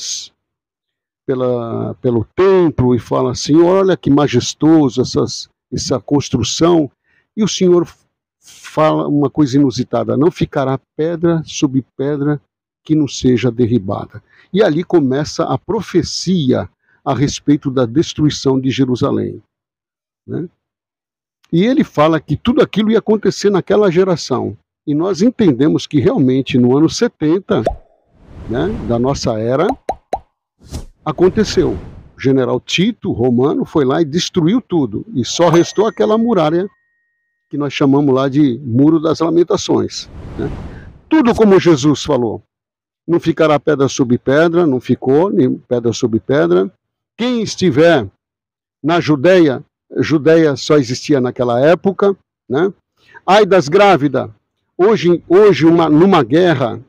pelo templo e fala assim, olha que majestoso essa construção, e o Senhor fala uma coisa inusitada, não ficará pedra sobre pedra que não seja derribada. E ali começa a profecia a respeito da destruição de Jerusalém, né? E ele fala que tudo aquilo ia acontecer naquela geração. E nós entendemos que realmente no ano 70, né, da nossa era, aconteceu. O general Tito, romano, foi lá e destruiu tudo. E só restou aquela muralha que nós chamamos lá de Muro das Lamentações, né? Tudo como Jesus falou. Não ficará pedra sobre pedra, não ficou, nem pedra sobre pedra. Quem estiver na Judeia só existia naquela época, né? Ai das grávidas. Hoje numa guerra,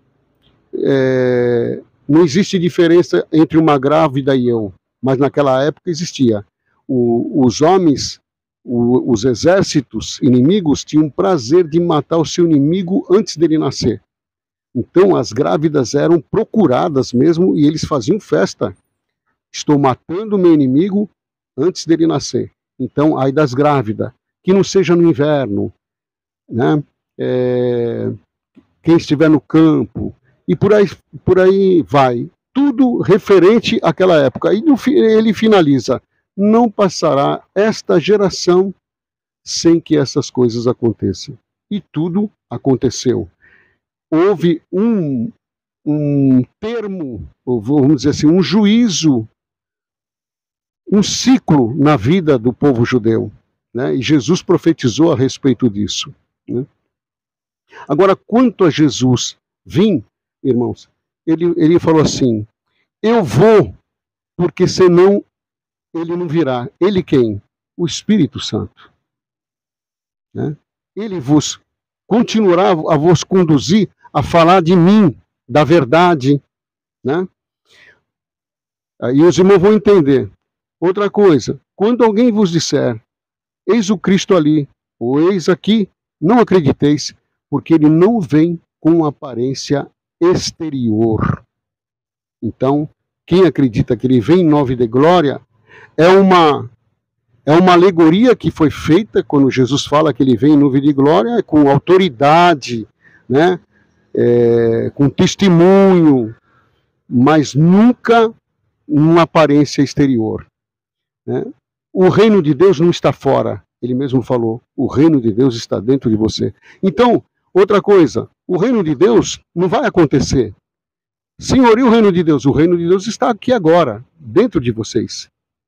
não existe diferença entre uma grávida e eu, mas naquela época existia. Os homens, os exércitos inimigos tinham prazer de matar o seu inimigo antes dele nascer. Então as grávidas eram procuradas mesmo e eles faziam festa. Estou matando o meu inimigo antes dele nascer. Então, ai das grávidas, que não seja no inverno, né? Quem estiver no campo, e por aí vai. Tudo referente àquela época. E ele finaliza, não passará esta geração sem que essas coisas aconteçam. E tudo aconteceu. Houve um termo, vamos dizer assim, um juízo, um ciclo na vida do povo judeu, né? E Jesus profetizou a respeito disso, né? Agora, quanto a Jesus vir, irmãos, ele falou assim, eu vou, porque senão ele não virá. Ele quem? O Espírito Santo. né? Ele continuará a vos conduzir a falar de mim, da verdade, né? Aí os irmãos vão entender. Outra coisa, quando alguém vos disser, eis o Cristo ali, ou eis aqui, não acrediteis, porque ele não vem com aparência exterior. Então, quem acredita que ele vem em nome de glória, é uma alegoria que foi feita quando Jesus fala que ele vem em nuvem de glória, com autoridade, né? Com testemunho, mas nunca numa aparência exterior, né? O reino de Deus não está fora, ele mesmo falou, o reino de Deus está dentro de você. Então, outra coisa, o reino de Deus não vai acontecer. Senhor, e o reino de Deus? O reino de Deus está aqui agora, dentro de vocês.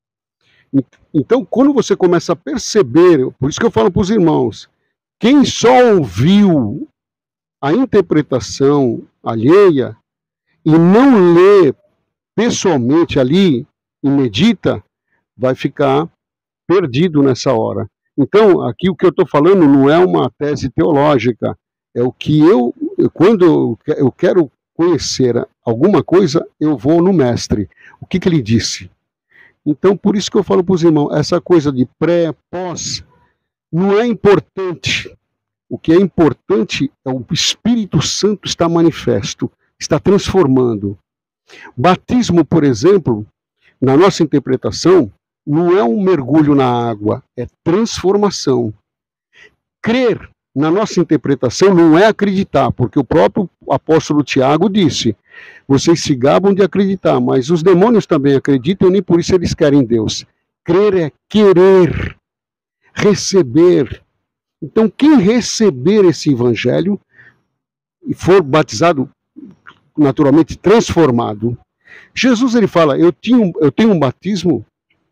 Então, quando você começa a perceber, por isso que eu falo para os irmãos, quem só ouviu a interpretação alheia e não lê pessoalmente ali e medita, vai ficar perdido nessa hora. Então, aqui o que eu estou falando não é uma tese teológica, é o que quando eu quero conhecer alguma coisa, eu vou no mestre. O que ele disse? Então, por isso que eu falo para os irmãos, essa coisa de pré, pós, não é importante. O que é importante é o Espírito Santo estar manifesto, está transformando. Batismo, por exemplo, na nossa interpretação, não é um mergulho na água, é transformação. Crer, na nossa interpretação, não é acreditar, porque o próprio apóstolo Tiago disse, vocês se gabam de acreditar, mas os demônios também acreditam e nem por isso eles querem Deus. Crer é querer, receber. Então, quem receber esse evangelho e for batizado, naturalmente transformado, Jesus ele fala, eu tenho um batismo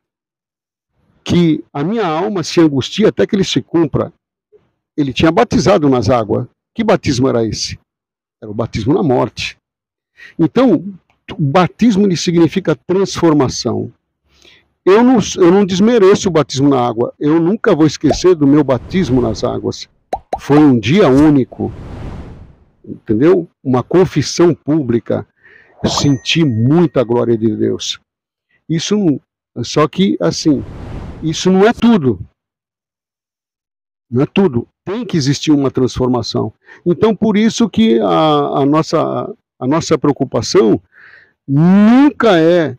que a minha alma se angustia até que ele se cumpra. Ele tinha batizado nas águas. Que batismo era esse? Era o batismo na morte. Então, o batismo ele significa transformação. Eu não desmereço o batismo na água. Eu nunca vou esquecer do meu batismo nas águas. Foi um dia único. Entendeu? Uma confissão pública. Eu senti muita glória de Deus. Isso não, só que, assim, isso não é tudo. Não é tudo. Tem que existir uma transformação. Então, por isso que a nossa preocupação nunca é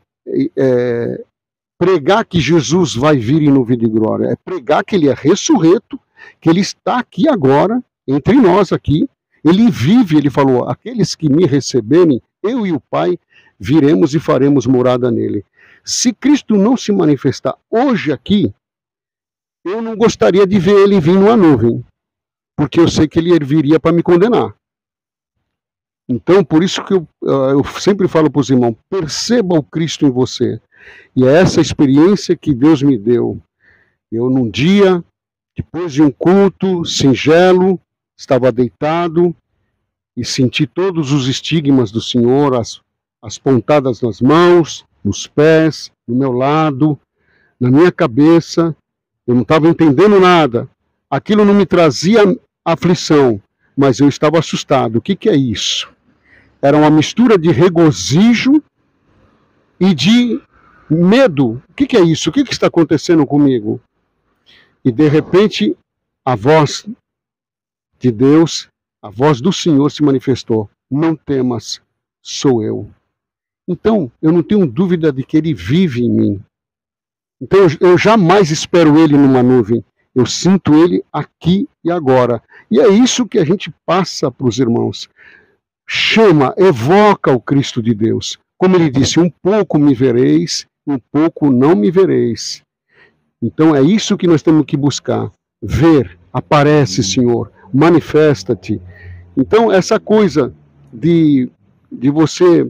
pregar que Jesus vai vir em nuvem de glória. É pregar que ele é ressurreto, que ele está aqui agora, entre nós aqui. Ele vive, ele falou, aqueles que me receberem, eu e o Pai viremos e faremos morada nele. Se Cristo não se manifestar hoje aqui, eu não gostaria de ver ele vir numa nuvem, porque eu sei que ele viria para me condenar. Então, por isso que eu sempre falo para os irmãos, perceba o Cristo em você. E é essa experiência que Deus me deu. Eu, num dia, depois de um culto singelo, estava deitado e senti todos os estigmas do Senhor, as pontadas nas mãos, nos pés, no meu lado, na minha cabeça. Eu não estava entendendo nada. Aquilo não me trazia aflição, mas eu estava assustado. O que é isso? Era uma mistura de regozijo e de medo. O que é isso? O que está acontecendo comigo? E de repente, a voz de Deus, a voz do Senhor se manifestou. Não temas, sou eu. Então, eu não tenho dúvida de que ele vive em mim. Então, eu jamais espero ele numa nuvem. Eu sinto ele aqui e agora. E é isso que a gente passa para os irmãos. Chama, evoca o Cristo de Deus. Como ele disse, um pouco me vereis, um pouco não me vereis. Então, é isso que nós temos que buscar. Ver, aparece, Senhor, manifesta-te. Então, essa coisa de você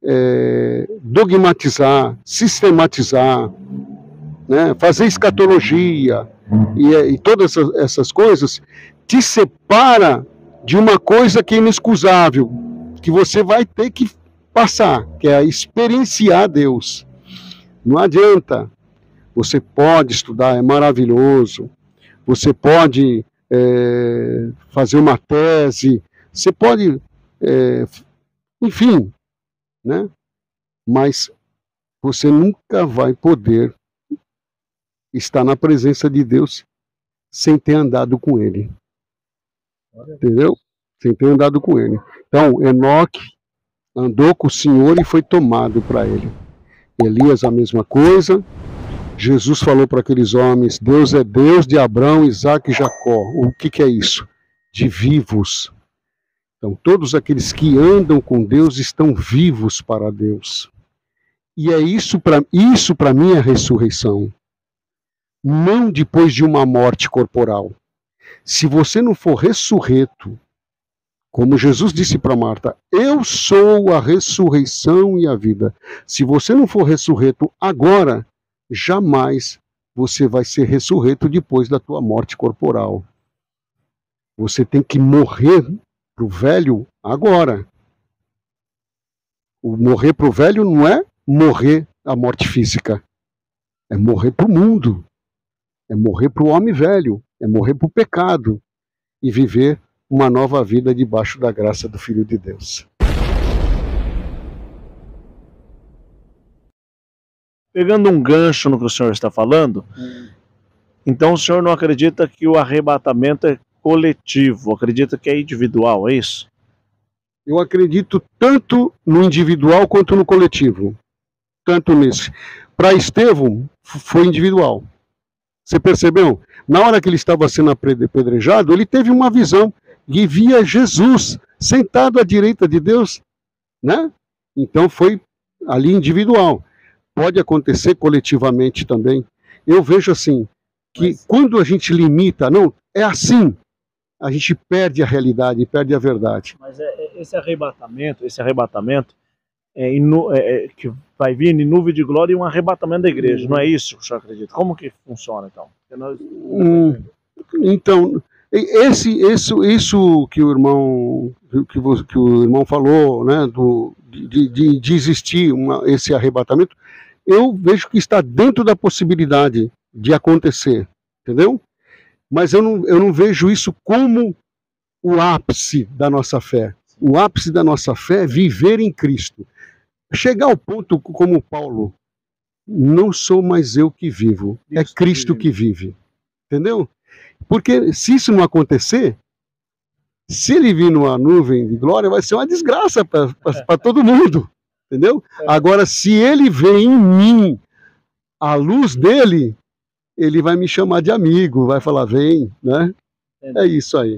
dogmatizar, sistematizar, né, fazer escatologia e todas essas coisas, te separa de uma coisa que é inexcusável, que você vai ter que passar, que é experienciar Deus. Não adianta. Você pode estudar, é maravilhoso. Você pode fazer uma tese, você pode, enfim, né? Mas você nunca vai poder estar na presença de Deus sem ter andado com Ele. Entendeu? Sem ter andado com Ele. Então, Enoque andou com o Senhor e foi tomado para Ele. Elias a mesma coisa. Jesus falou para aqueles homens, Deus é Deus de Abraão, Isaque e Jacó. O que é isso? De vivos. Então, todos aqueles que andam com Deus estão vivos para Deus. E é isso para mim é a ressurreição. Não depois de uma morte corporal. Se você não for ressurreto, como Jesus disse para Marta, eu sou a ressurreição e a vida. Se você não for ressurreto agora, jamais você vai ser ressurreto depois da tua morte corporal. Você tem que morrer para o velho agora. O morrer para o velho não é morrer a morte física. É morrer para o mundo. É morrer para o homem velho. É morrer para o pecado. E viver uma nova vida debaixo da graça do Filho de Deus. Pegando um gancho no que o senhor está falando, então o senhor não acredita que o arrebatamento é coletivo, acredita que é individual, é isso? Eu acredito tanto no individual quanto no coletivo. Tanto nesse. Para Estevão, foi individual. Você percebeu? Na hora que ele estava sendo apedrejado, ele teve uma visão e via Jesus sentado à direita de Deus, né? Então foi ali individual. Pode acontecer coletivamente também. Eu vejo assim, que quando a gente limita, não, é assim, a gente perde a realidade, perde a verdade. Mas esse arrebatamento que vai vir em nuvem de glória e um arrebatamento da igreja, não é isso que o senhor acredita? Como que funciona então? Então, isso que o irmão falou, né, de existir esse arrebatamento, eu vejo que está dentro da possibilidade de acontecer, entendeu? Mas eu não vejo isso como o ápice da nossa fé. O ápice da nossa fé é viver em Cristo. Chegar ao ponto como Paulo, não sou mais eu que vivo, é Cristo que vive. Entendeu? Porque se isso não acontecer, se ele vir numa nuvem de glória, vai ser uma desgraça para todo mundo. Entendeu? Agora, se ele vê em mim a luz dele, ele vai me chamar de amigo, vai falar, vem, né? É isso aí.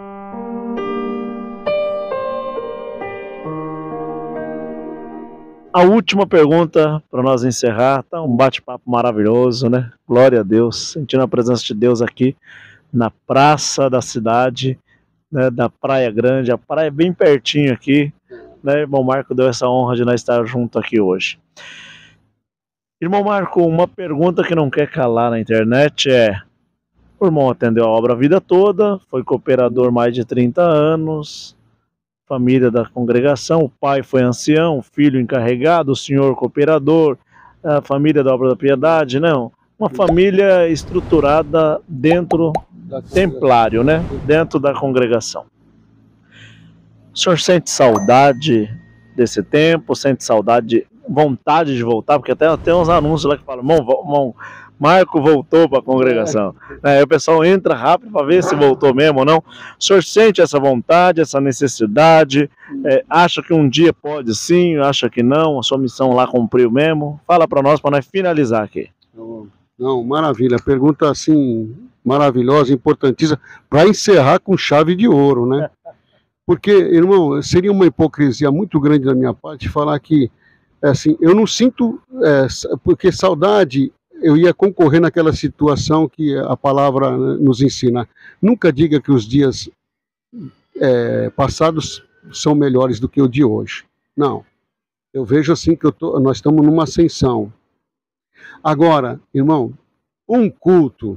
A última pergunta para nós encerrar, tá um bate-papo maravilhoso, né? Glória a Deus, sentindo a presença de Deus aqui na praça da cidade, né, da Praia Grande, a praia é bem pertinho aqui, né? Irmão Marco deu essa honra de nós estar junto aqui hoje. Irmão Marco, uma pergunta que não quer calar na internet é: o irmão atendeu a obra a vida toda, foi cooperador mais de 30 anos, família da congregação, o pai foi ancião, o filho encarregado, o senhor cooperador, a família da obra da piedade, não, uma família estruturada dentro do templário, né? Dentro da congregação. O senhor sente saudade desse tempo, sente saudade, vontade de voltar, porque até tem uns anúncios lá que falam, irmão Marco voltou para a congregação. Aí o pessoal entra rápido para ver se voltou mesmo ou não. O senhor sente essa vontade, essa necessidade? Acha que um dia pode sim, acha que não? A sua missão lá cumpriu mesmo? Fala para nós finalizar aqui. Não, maravilha. Pergunta assim, maravilhosa, importantíssima, para encerrar com chave de ouro, né? Porque, irmão, seria uma hipocrisia muito grande da minha parte falar que, assim, eu não sinto, porque saudade, eu ia concorrer naquela situação que a palavra nos ensina. Nunca diga que os dias passados são melhores do que o de hoje. Não. Eu vejo assim que nós estamos numa ascensão. Agora, irmão, um culto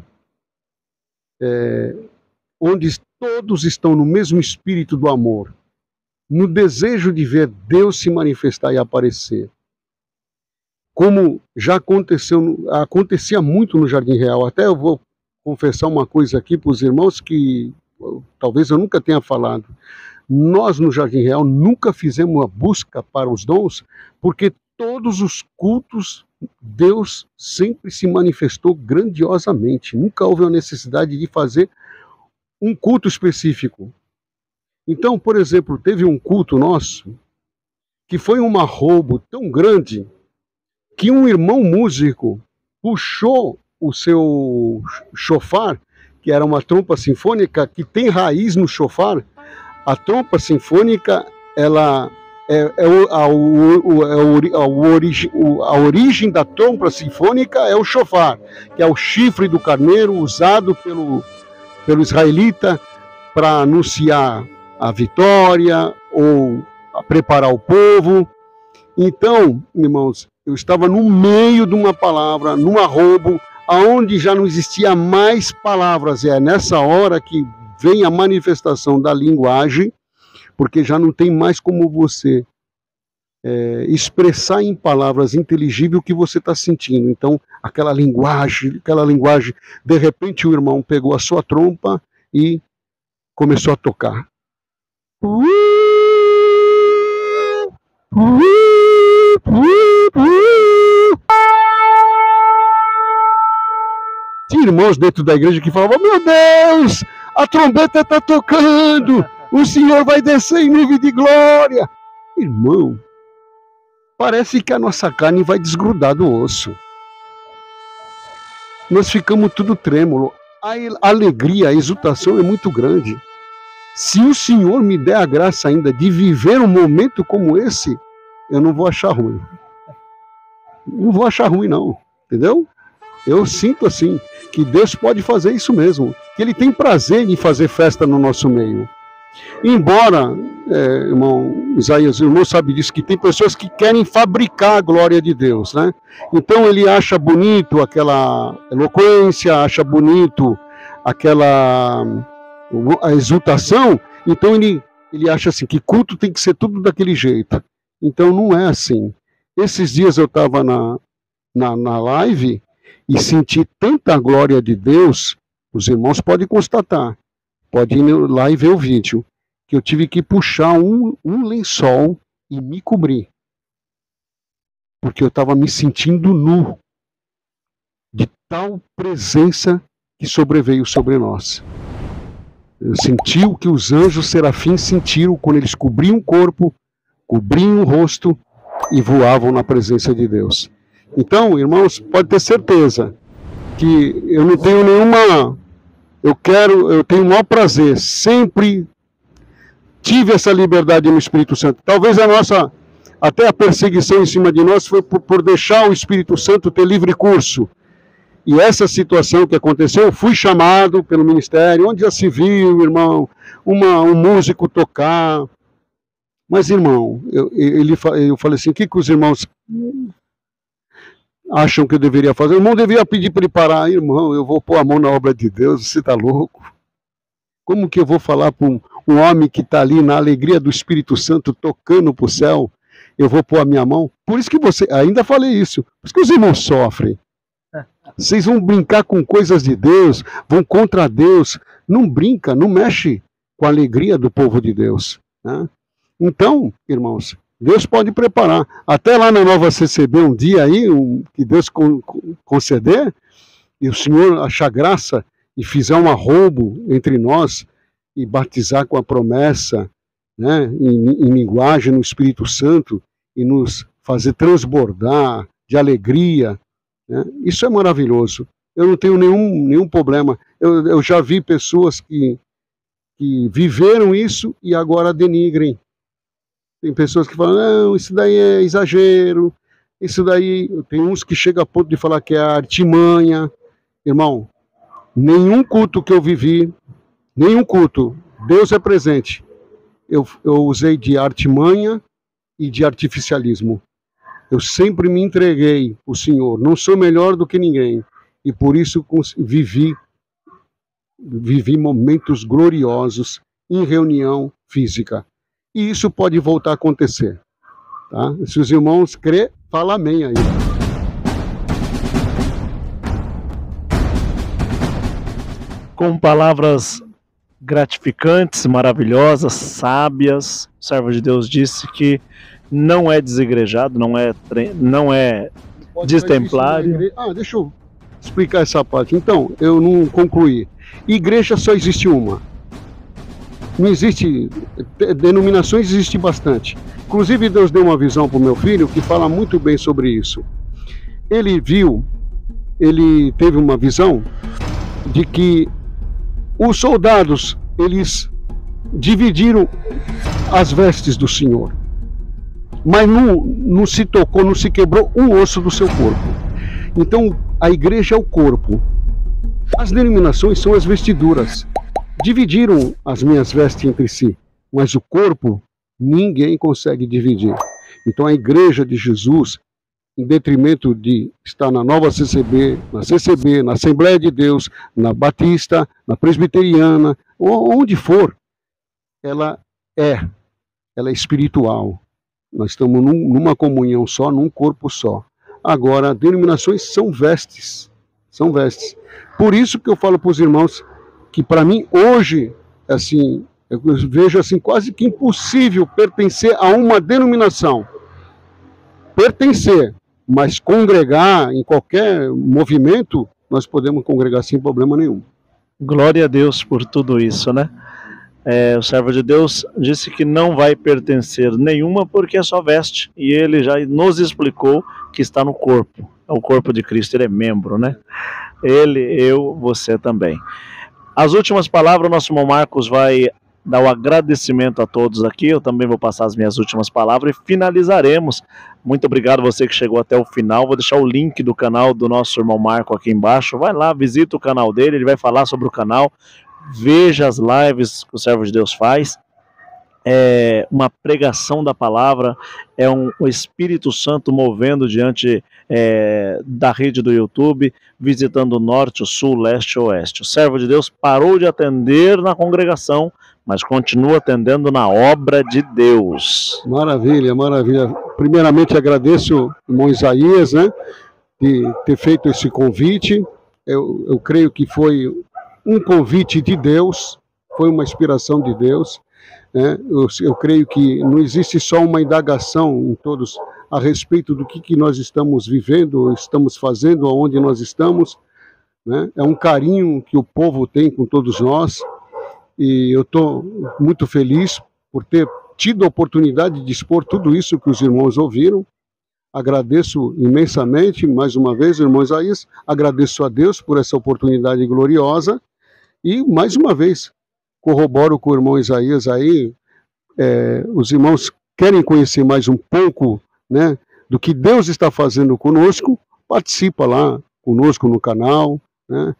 onde todos estão no mesmo espírito do amor, no desejo de ver Deus se manifestar e aparecer, como já acontecia muito no Jardim Real, até eu vou confessar uma coisa aqui para os irmãos que talvez eu nunca tenha falado. Nós, no Jardim Real, nunca fizemos uma busca para os dons, porque todos os cultos, Deus sempre se manifestou grandiosamente. Nunca houve a necessidade de fazer um culto específico. Então, por exemplo, teve um culto nosso que foi um arrobo tão grande que um irmão músico puxou o seu chofar, que era uma trompa sinfônica que tem raiz no chofar. A trompa sinfônica, ela a origem da trompa sinfônica é o chofar, que é o chifre do carneiro usado pelo israelita para anunciar a vitória ou a preparar o povo. Então, irmãos, eu estava no meio de uma palavra, num arrobo, aonde já não existia mais palavras. É nessa hora que vem a manifestação da linguagem, porque já não tem mais como você expressar em palavras inteligíveis o que você está sentindo. Então, aquela linguagem, de repente o irmão pegou a sua trompa e começou a tocar. Tinha irmãos dentro da igreja que falavam: meu Deus, a trombeta está tocando, o Senhor vai descer em nuvem de glória. Irmão, parece que a nossa carne vai desgrudar do osso. Nós ficamos tudo trêmulo. A alegria, a exultação é muito grande. Se o Senhor me der a graça ainda de viver um momento como esse, eu não vou achar ruim. Não vou achar ruim, não. Entendeu? Eu sinto assim, que Deus pode fazer isso mesmo. Que Ele tem prazer em fazer festa no nosso meio. Embora, irmão Isaías, o irmão sabe disso, que tem pessoas que querem fabricar a glória de Deus, né? Então ele acha bonito aquela eloquência, acha bonito a exultação, então ele acha assim, que culto tem que ser tudo daquele jeito. Então não é assim. Esses dias eu estava na live e senti tanta glória de Deus, os irmãos podem constatar, pode ir lá e ver o vídeo, que eu tive que puxar um lençol e me cobrir, porque eu estava me sentindo nu, de tal presença que sobreveio sobre nós. Eu senti o que os anjos serafins sentiram quando eles cobriam o corpo, cobriam o rosto e voavam na presença de Deus. Então, irmãos, pode ter certeza que eu não tenho nenhuma... Eu tenho o maior prazer, sempre tive essa liberdade no Espírito Santo. Talvez até a perseguição em cima de nós foi por deixar o Espírito Santo ter livre curso. E essa situação que aconteceu, eu fui chamado pelo ministério, onde já se viu, irmão, um músico tocar. Mas, irmão, eu falei assim, o que os irmãos acham que eu deveria fazer? O irmão deveria pedir para ele parar. Irmão, eu vou pôr a mão na obra de Deus, você está louco? Como que eu vou falar para um homem que está ali na alegria do Espírito Santo, tocando para o céu, eu vou pôr a minha mão? Por isso que ainda falei isso, por isso que os irmãos sofrem. Vocês vão brincar com coisas de Deus, vão contra Deus. Não brinca, não mexe com a alegria do povo de Deus, né? Então, irmãos, Deus pode preparar. Até lá na Nova CCB um dia aí, que Deus conceder, e o Senhor achar graça e fizer um arrobo entre nós e batizar com a promessa, né, em linguagem no Espírito Santo e nos fazer transbordar de alegria, né? Isso é maravilhoso. Eu não tenho nenhum problema. Eu já vi pessoas que viveram isso e agora denigrem. Tem pessoas que falam, não, isso daí é exagero, isso daí... Tem uns que chegam a ponto de falar que é artimanha. Irmão, nenhum culto que eu vivi, nenhum culto, Deus é presente, eu usei de artimanha e de artificialismo. Eu sempre me entreguei ao Senhor, não sou melhor do que ninguém, e por isso vivi momentos gloriosos em reunião física. E isso pode voltar a acontecer, tá? Se os irmãos crê, fala amém aí. com palavras gratificantes, maravilhosas, sábias. O servo de Deus disse que não é desigrejado, não é destemplário. Deixa eu explicar essa parte. Então, eu não concluí. Igreja só existe uma. Não existe, denominações existe bastante. Inclusive Deus deu uma visão para o meu filho que fala muito bem sobre isso. Ele teve uma visão de que os soldados, eles dividiram as vestes do Senhor, mas não se tocou, não se quebrou um osso do seu corpo. Então a igreja é o corpo. As denominações são as vestiduras. Dividiram as minhas vestes entre si, mas o corpo ninguém consegue dividir. Então a igreja de Jesus, em detrimento de estar na nova CCB, na Assembleia de Deus, na Batista, na Presbiteriana, ou onde for, ela é espiritual. Nós estamos numa comunhão só, num corpo só. Agora, denominações são vestes. São vestes. Por isso que eu falo para os irmãos que, para mim, hoje, assim, eu vejo assim, quase que impossível pertencer a uma denominação. Pertencer, mas congregar em qualquer movimento, nós podemos congregar sem problema nenhum. Glória a Deus por tudo isso, né? O servo de Deus disse que não vai pertencer nenhuma porque é só veste. E ele já nos explicou que está no corpo. É o corpo de Cristo, ele é membro, né? Ele, eu, você também. As últimas palavras, o nosso irmão Marcos vai dar o agradecimento a todos aqui. Eu também vou passar as minhas últimas palavras e finalizaremos. Muito obrigado você que chegou até o final. Vou deixar o link do canal do nosso irmão Marco aqui embaixo. Vai lá, visita o canal dele, ele vai falar sobre o canal. Veja as lives que o servo de Deus faz. É uma pregação da palavra, é o Espírito Santo movendo diante da rede do YouTube, visitando o norte, o sul, o leste e o oeste. O servo de Deus parou de atender na congregação, mas continua atendendo na obra de Deus. Maravilha, maravilha. Primeiramente agradeço o irmão Isaías, né, de ter feito esse convite. Eu creio que foi um convite de Deus, foi uma inspiração de Deus. Eu creio que não existe só uma indagação em todos a respeito do que nós estamos vivendo, estamos fazendo, aonde nós estamos, né? É um carinho que o povo tem com todos nós, e eu estou muito feliz por ter tido a oportunidade de expor tudo isso que os irmãos ouviram. Agradeço imensamente, mais uma vez, irmão Isaías, agradeço a Deus por essa oportunidade gloriosa, e mais uma vez, corroboro com o irmão Isaías aí, os irmãos querem conhecer mais um pouco, né, do que Deus está fazendo conosco, participa lá conosco no canal, né,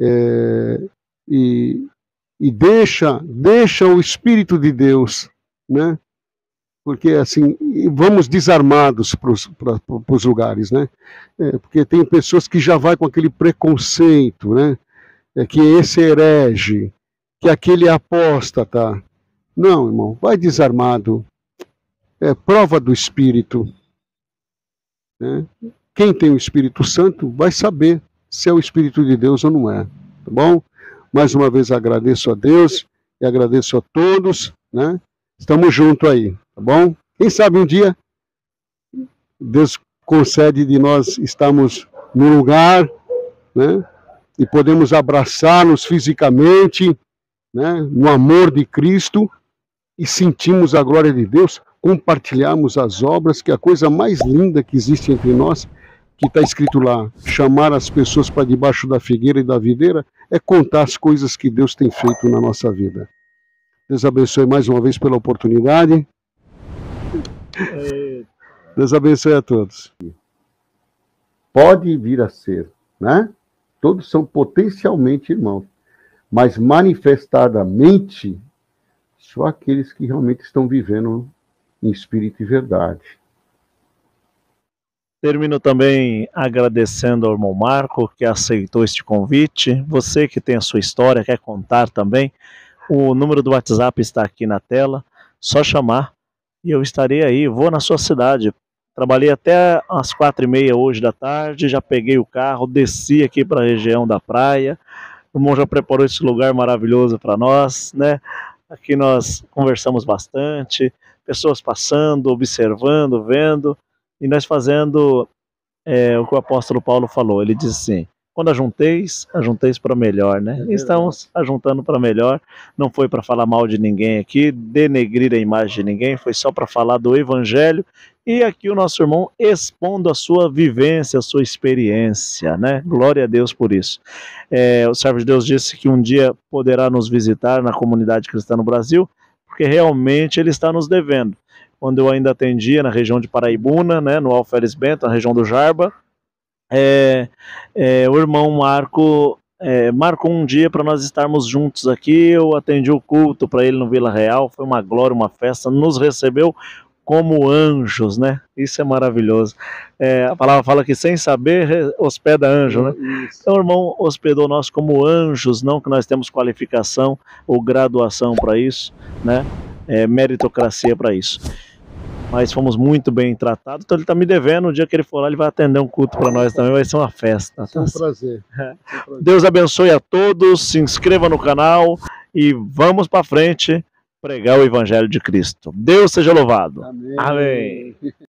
e deixa o Espírito de Deus, né, porque assim, vamos desarmados para os lugares, né, porque tem pessoas que já vai com aquele preconceito, né, que esse é herege, que aquele é apóstata. Não, irmão, vai desarmado. É prova do Espírito. Né? Quem tem o Espírito Santo vai saber se é o Espírito de Deus ou não é. Tá bom? Mais uma vez agradeço a Deus e agradeço a todos. Né? Estamos juntos aí. Tá bom? Quem sabe um dia Deus concede de nós estarmos no lugar, né? E podemos abraçar-nos fisicamente, né, no amor de Cristo, e sentimos a glória de Deus, compartilharmos as obras, que é a coisa mais linda que existe entre nós, que está escrito lá, chamar as pessoas para debaixo da figueira e da videira, é contar as coisas que Deus tem feito na nossa vida. Deus abençoe mais uma vez pela oportunidade. Deus abençoe a todos. Pode vir a ser, né? Todos são potencialmente irmãos, mas manifestadamente só aqueles que realmente estão vivendo em espírito e verdade. Termino também agradecendo ao irmão Marco, que aceitou este convite. Você que tem a sua história, quer contar também, o número do WhatsApp está aqui na tela, só chamar e eu estarei aí, vou na sua cidade. Trabalhei até às 4h30 hoje da tarde, já peguei o carro, desci aqui para a região da praia, O irmão já preparou esse lugar maravilhoso para nós, né? Aqui nós conversamos bastante, pessoas passando, observando, vendo, e nós fazendo o que o apóstolo Paulo falou. Ele diz assim: quando ajunteis para melhor, né? E estamos ajuntando para melhor. Não foi para falar mal de ninguém aqui, denegrir a imagem de ninguém, foi só para falar do evangelho. E aqui o nosso irmão expondo a sua vivência, a sua experiência, né? Glória a Deus por isso. O servo de Deus disse que um dia poderá nos visitar na comunidade cristã no Brasil, porque realmente ele está nos devendo. Quando eu ainda atendia na região de Paraibuna, né, no Alferes Bento, na região do Jarba, o irmão Marco marcou um dia para nós estarmos juntos aqui. Eu atendi o culto para ele no Vila Real, foi uma glória, uma festa, nos recebeu como anjos, né? Isso é maravilhoso. A palavra fala que sem saber hospeda anjo, né? Então o irmão hospedou nós como anjos, não que nós temos qualificação ou graduação para isso, né? Meritocracia para isso. Mas fomos muito bem tratados, então ele está me devendo. O dia que ele for lá, ele vai atender um culto para nós também, vai ser uma festa. É um prazer. Deus abençoe a todos, se inscreva no canal e vamos para frente pregar o Evangelho de Cristo. Deus seja louvado. Amém. Amém.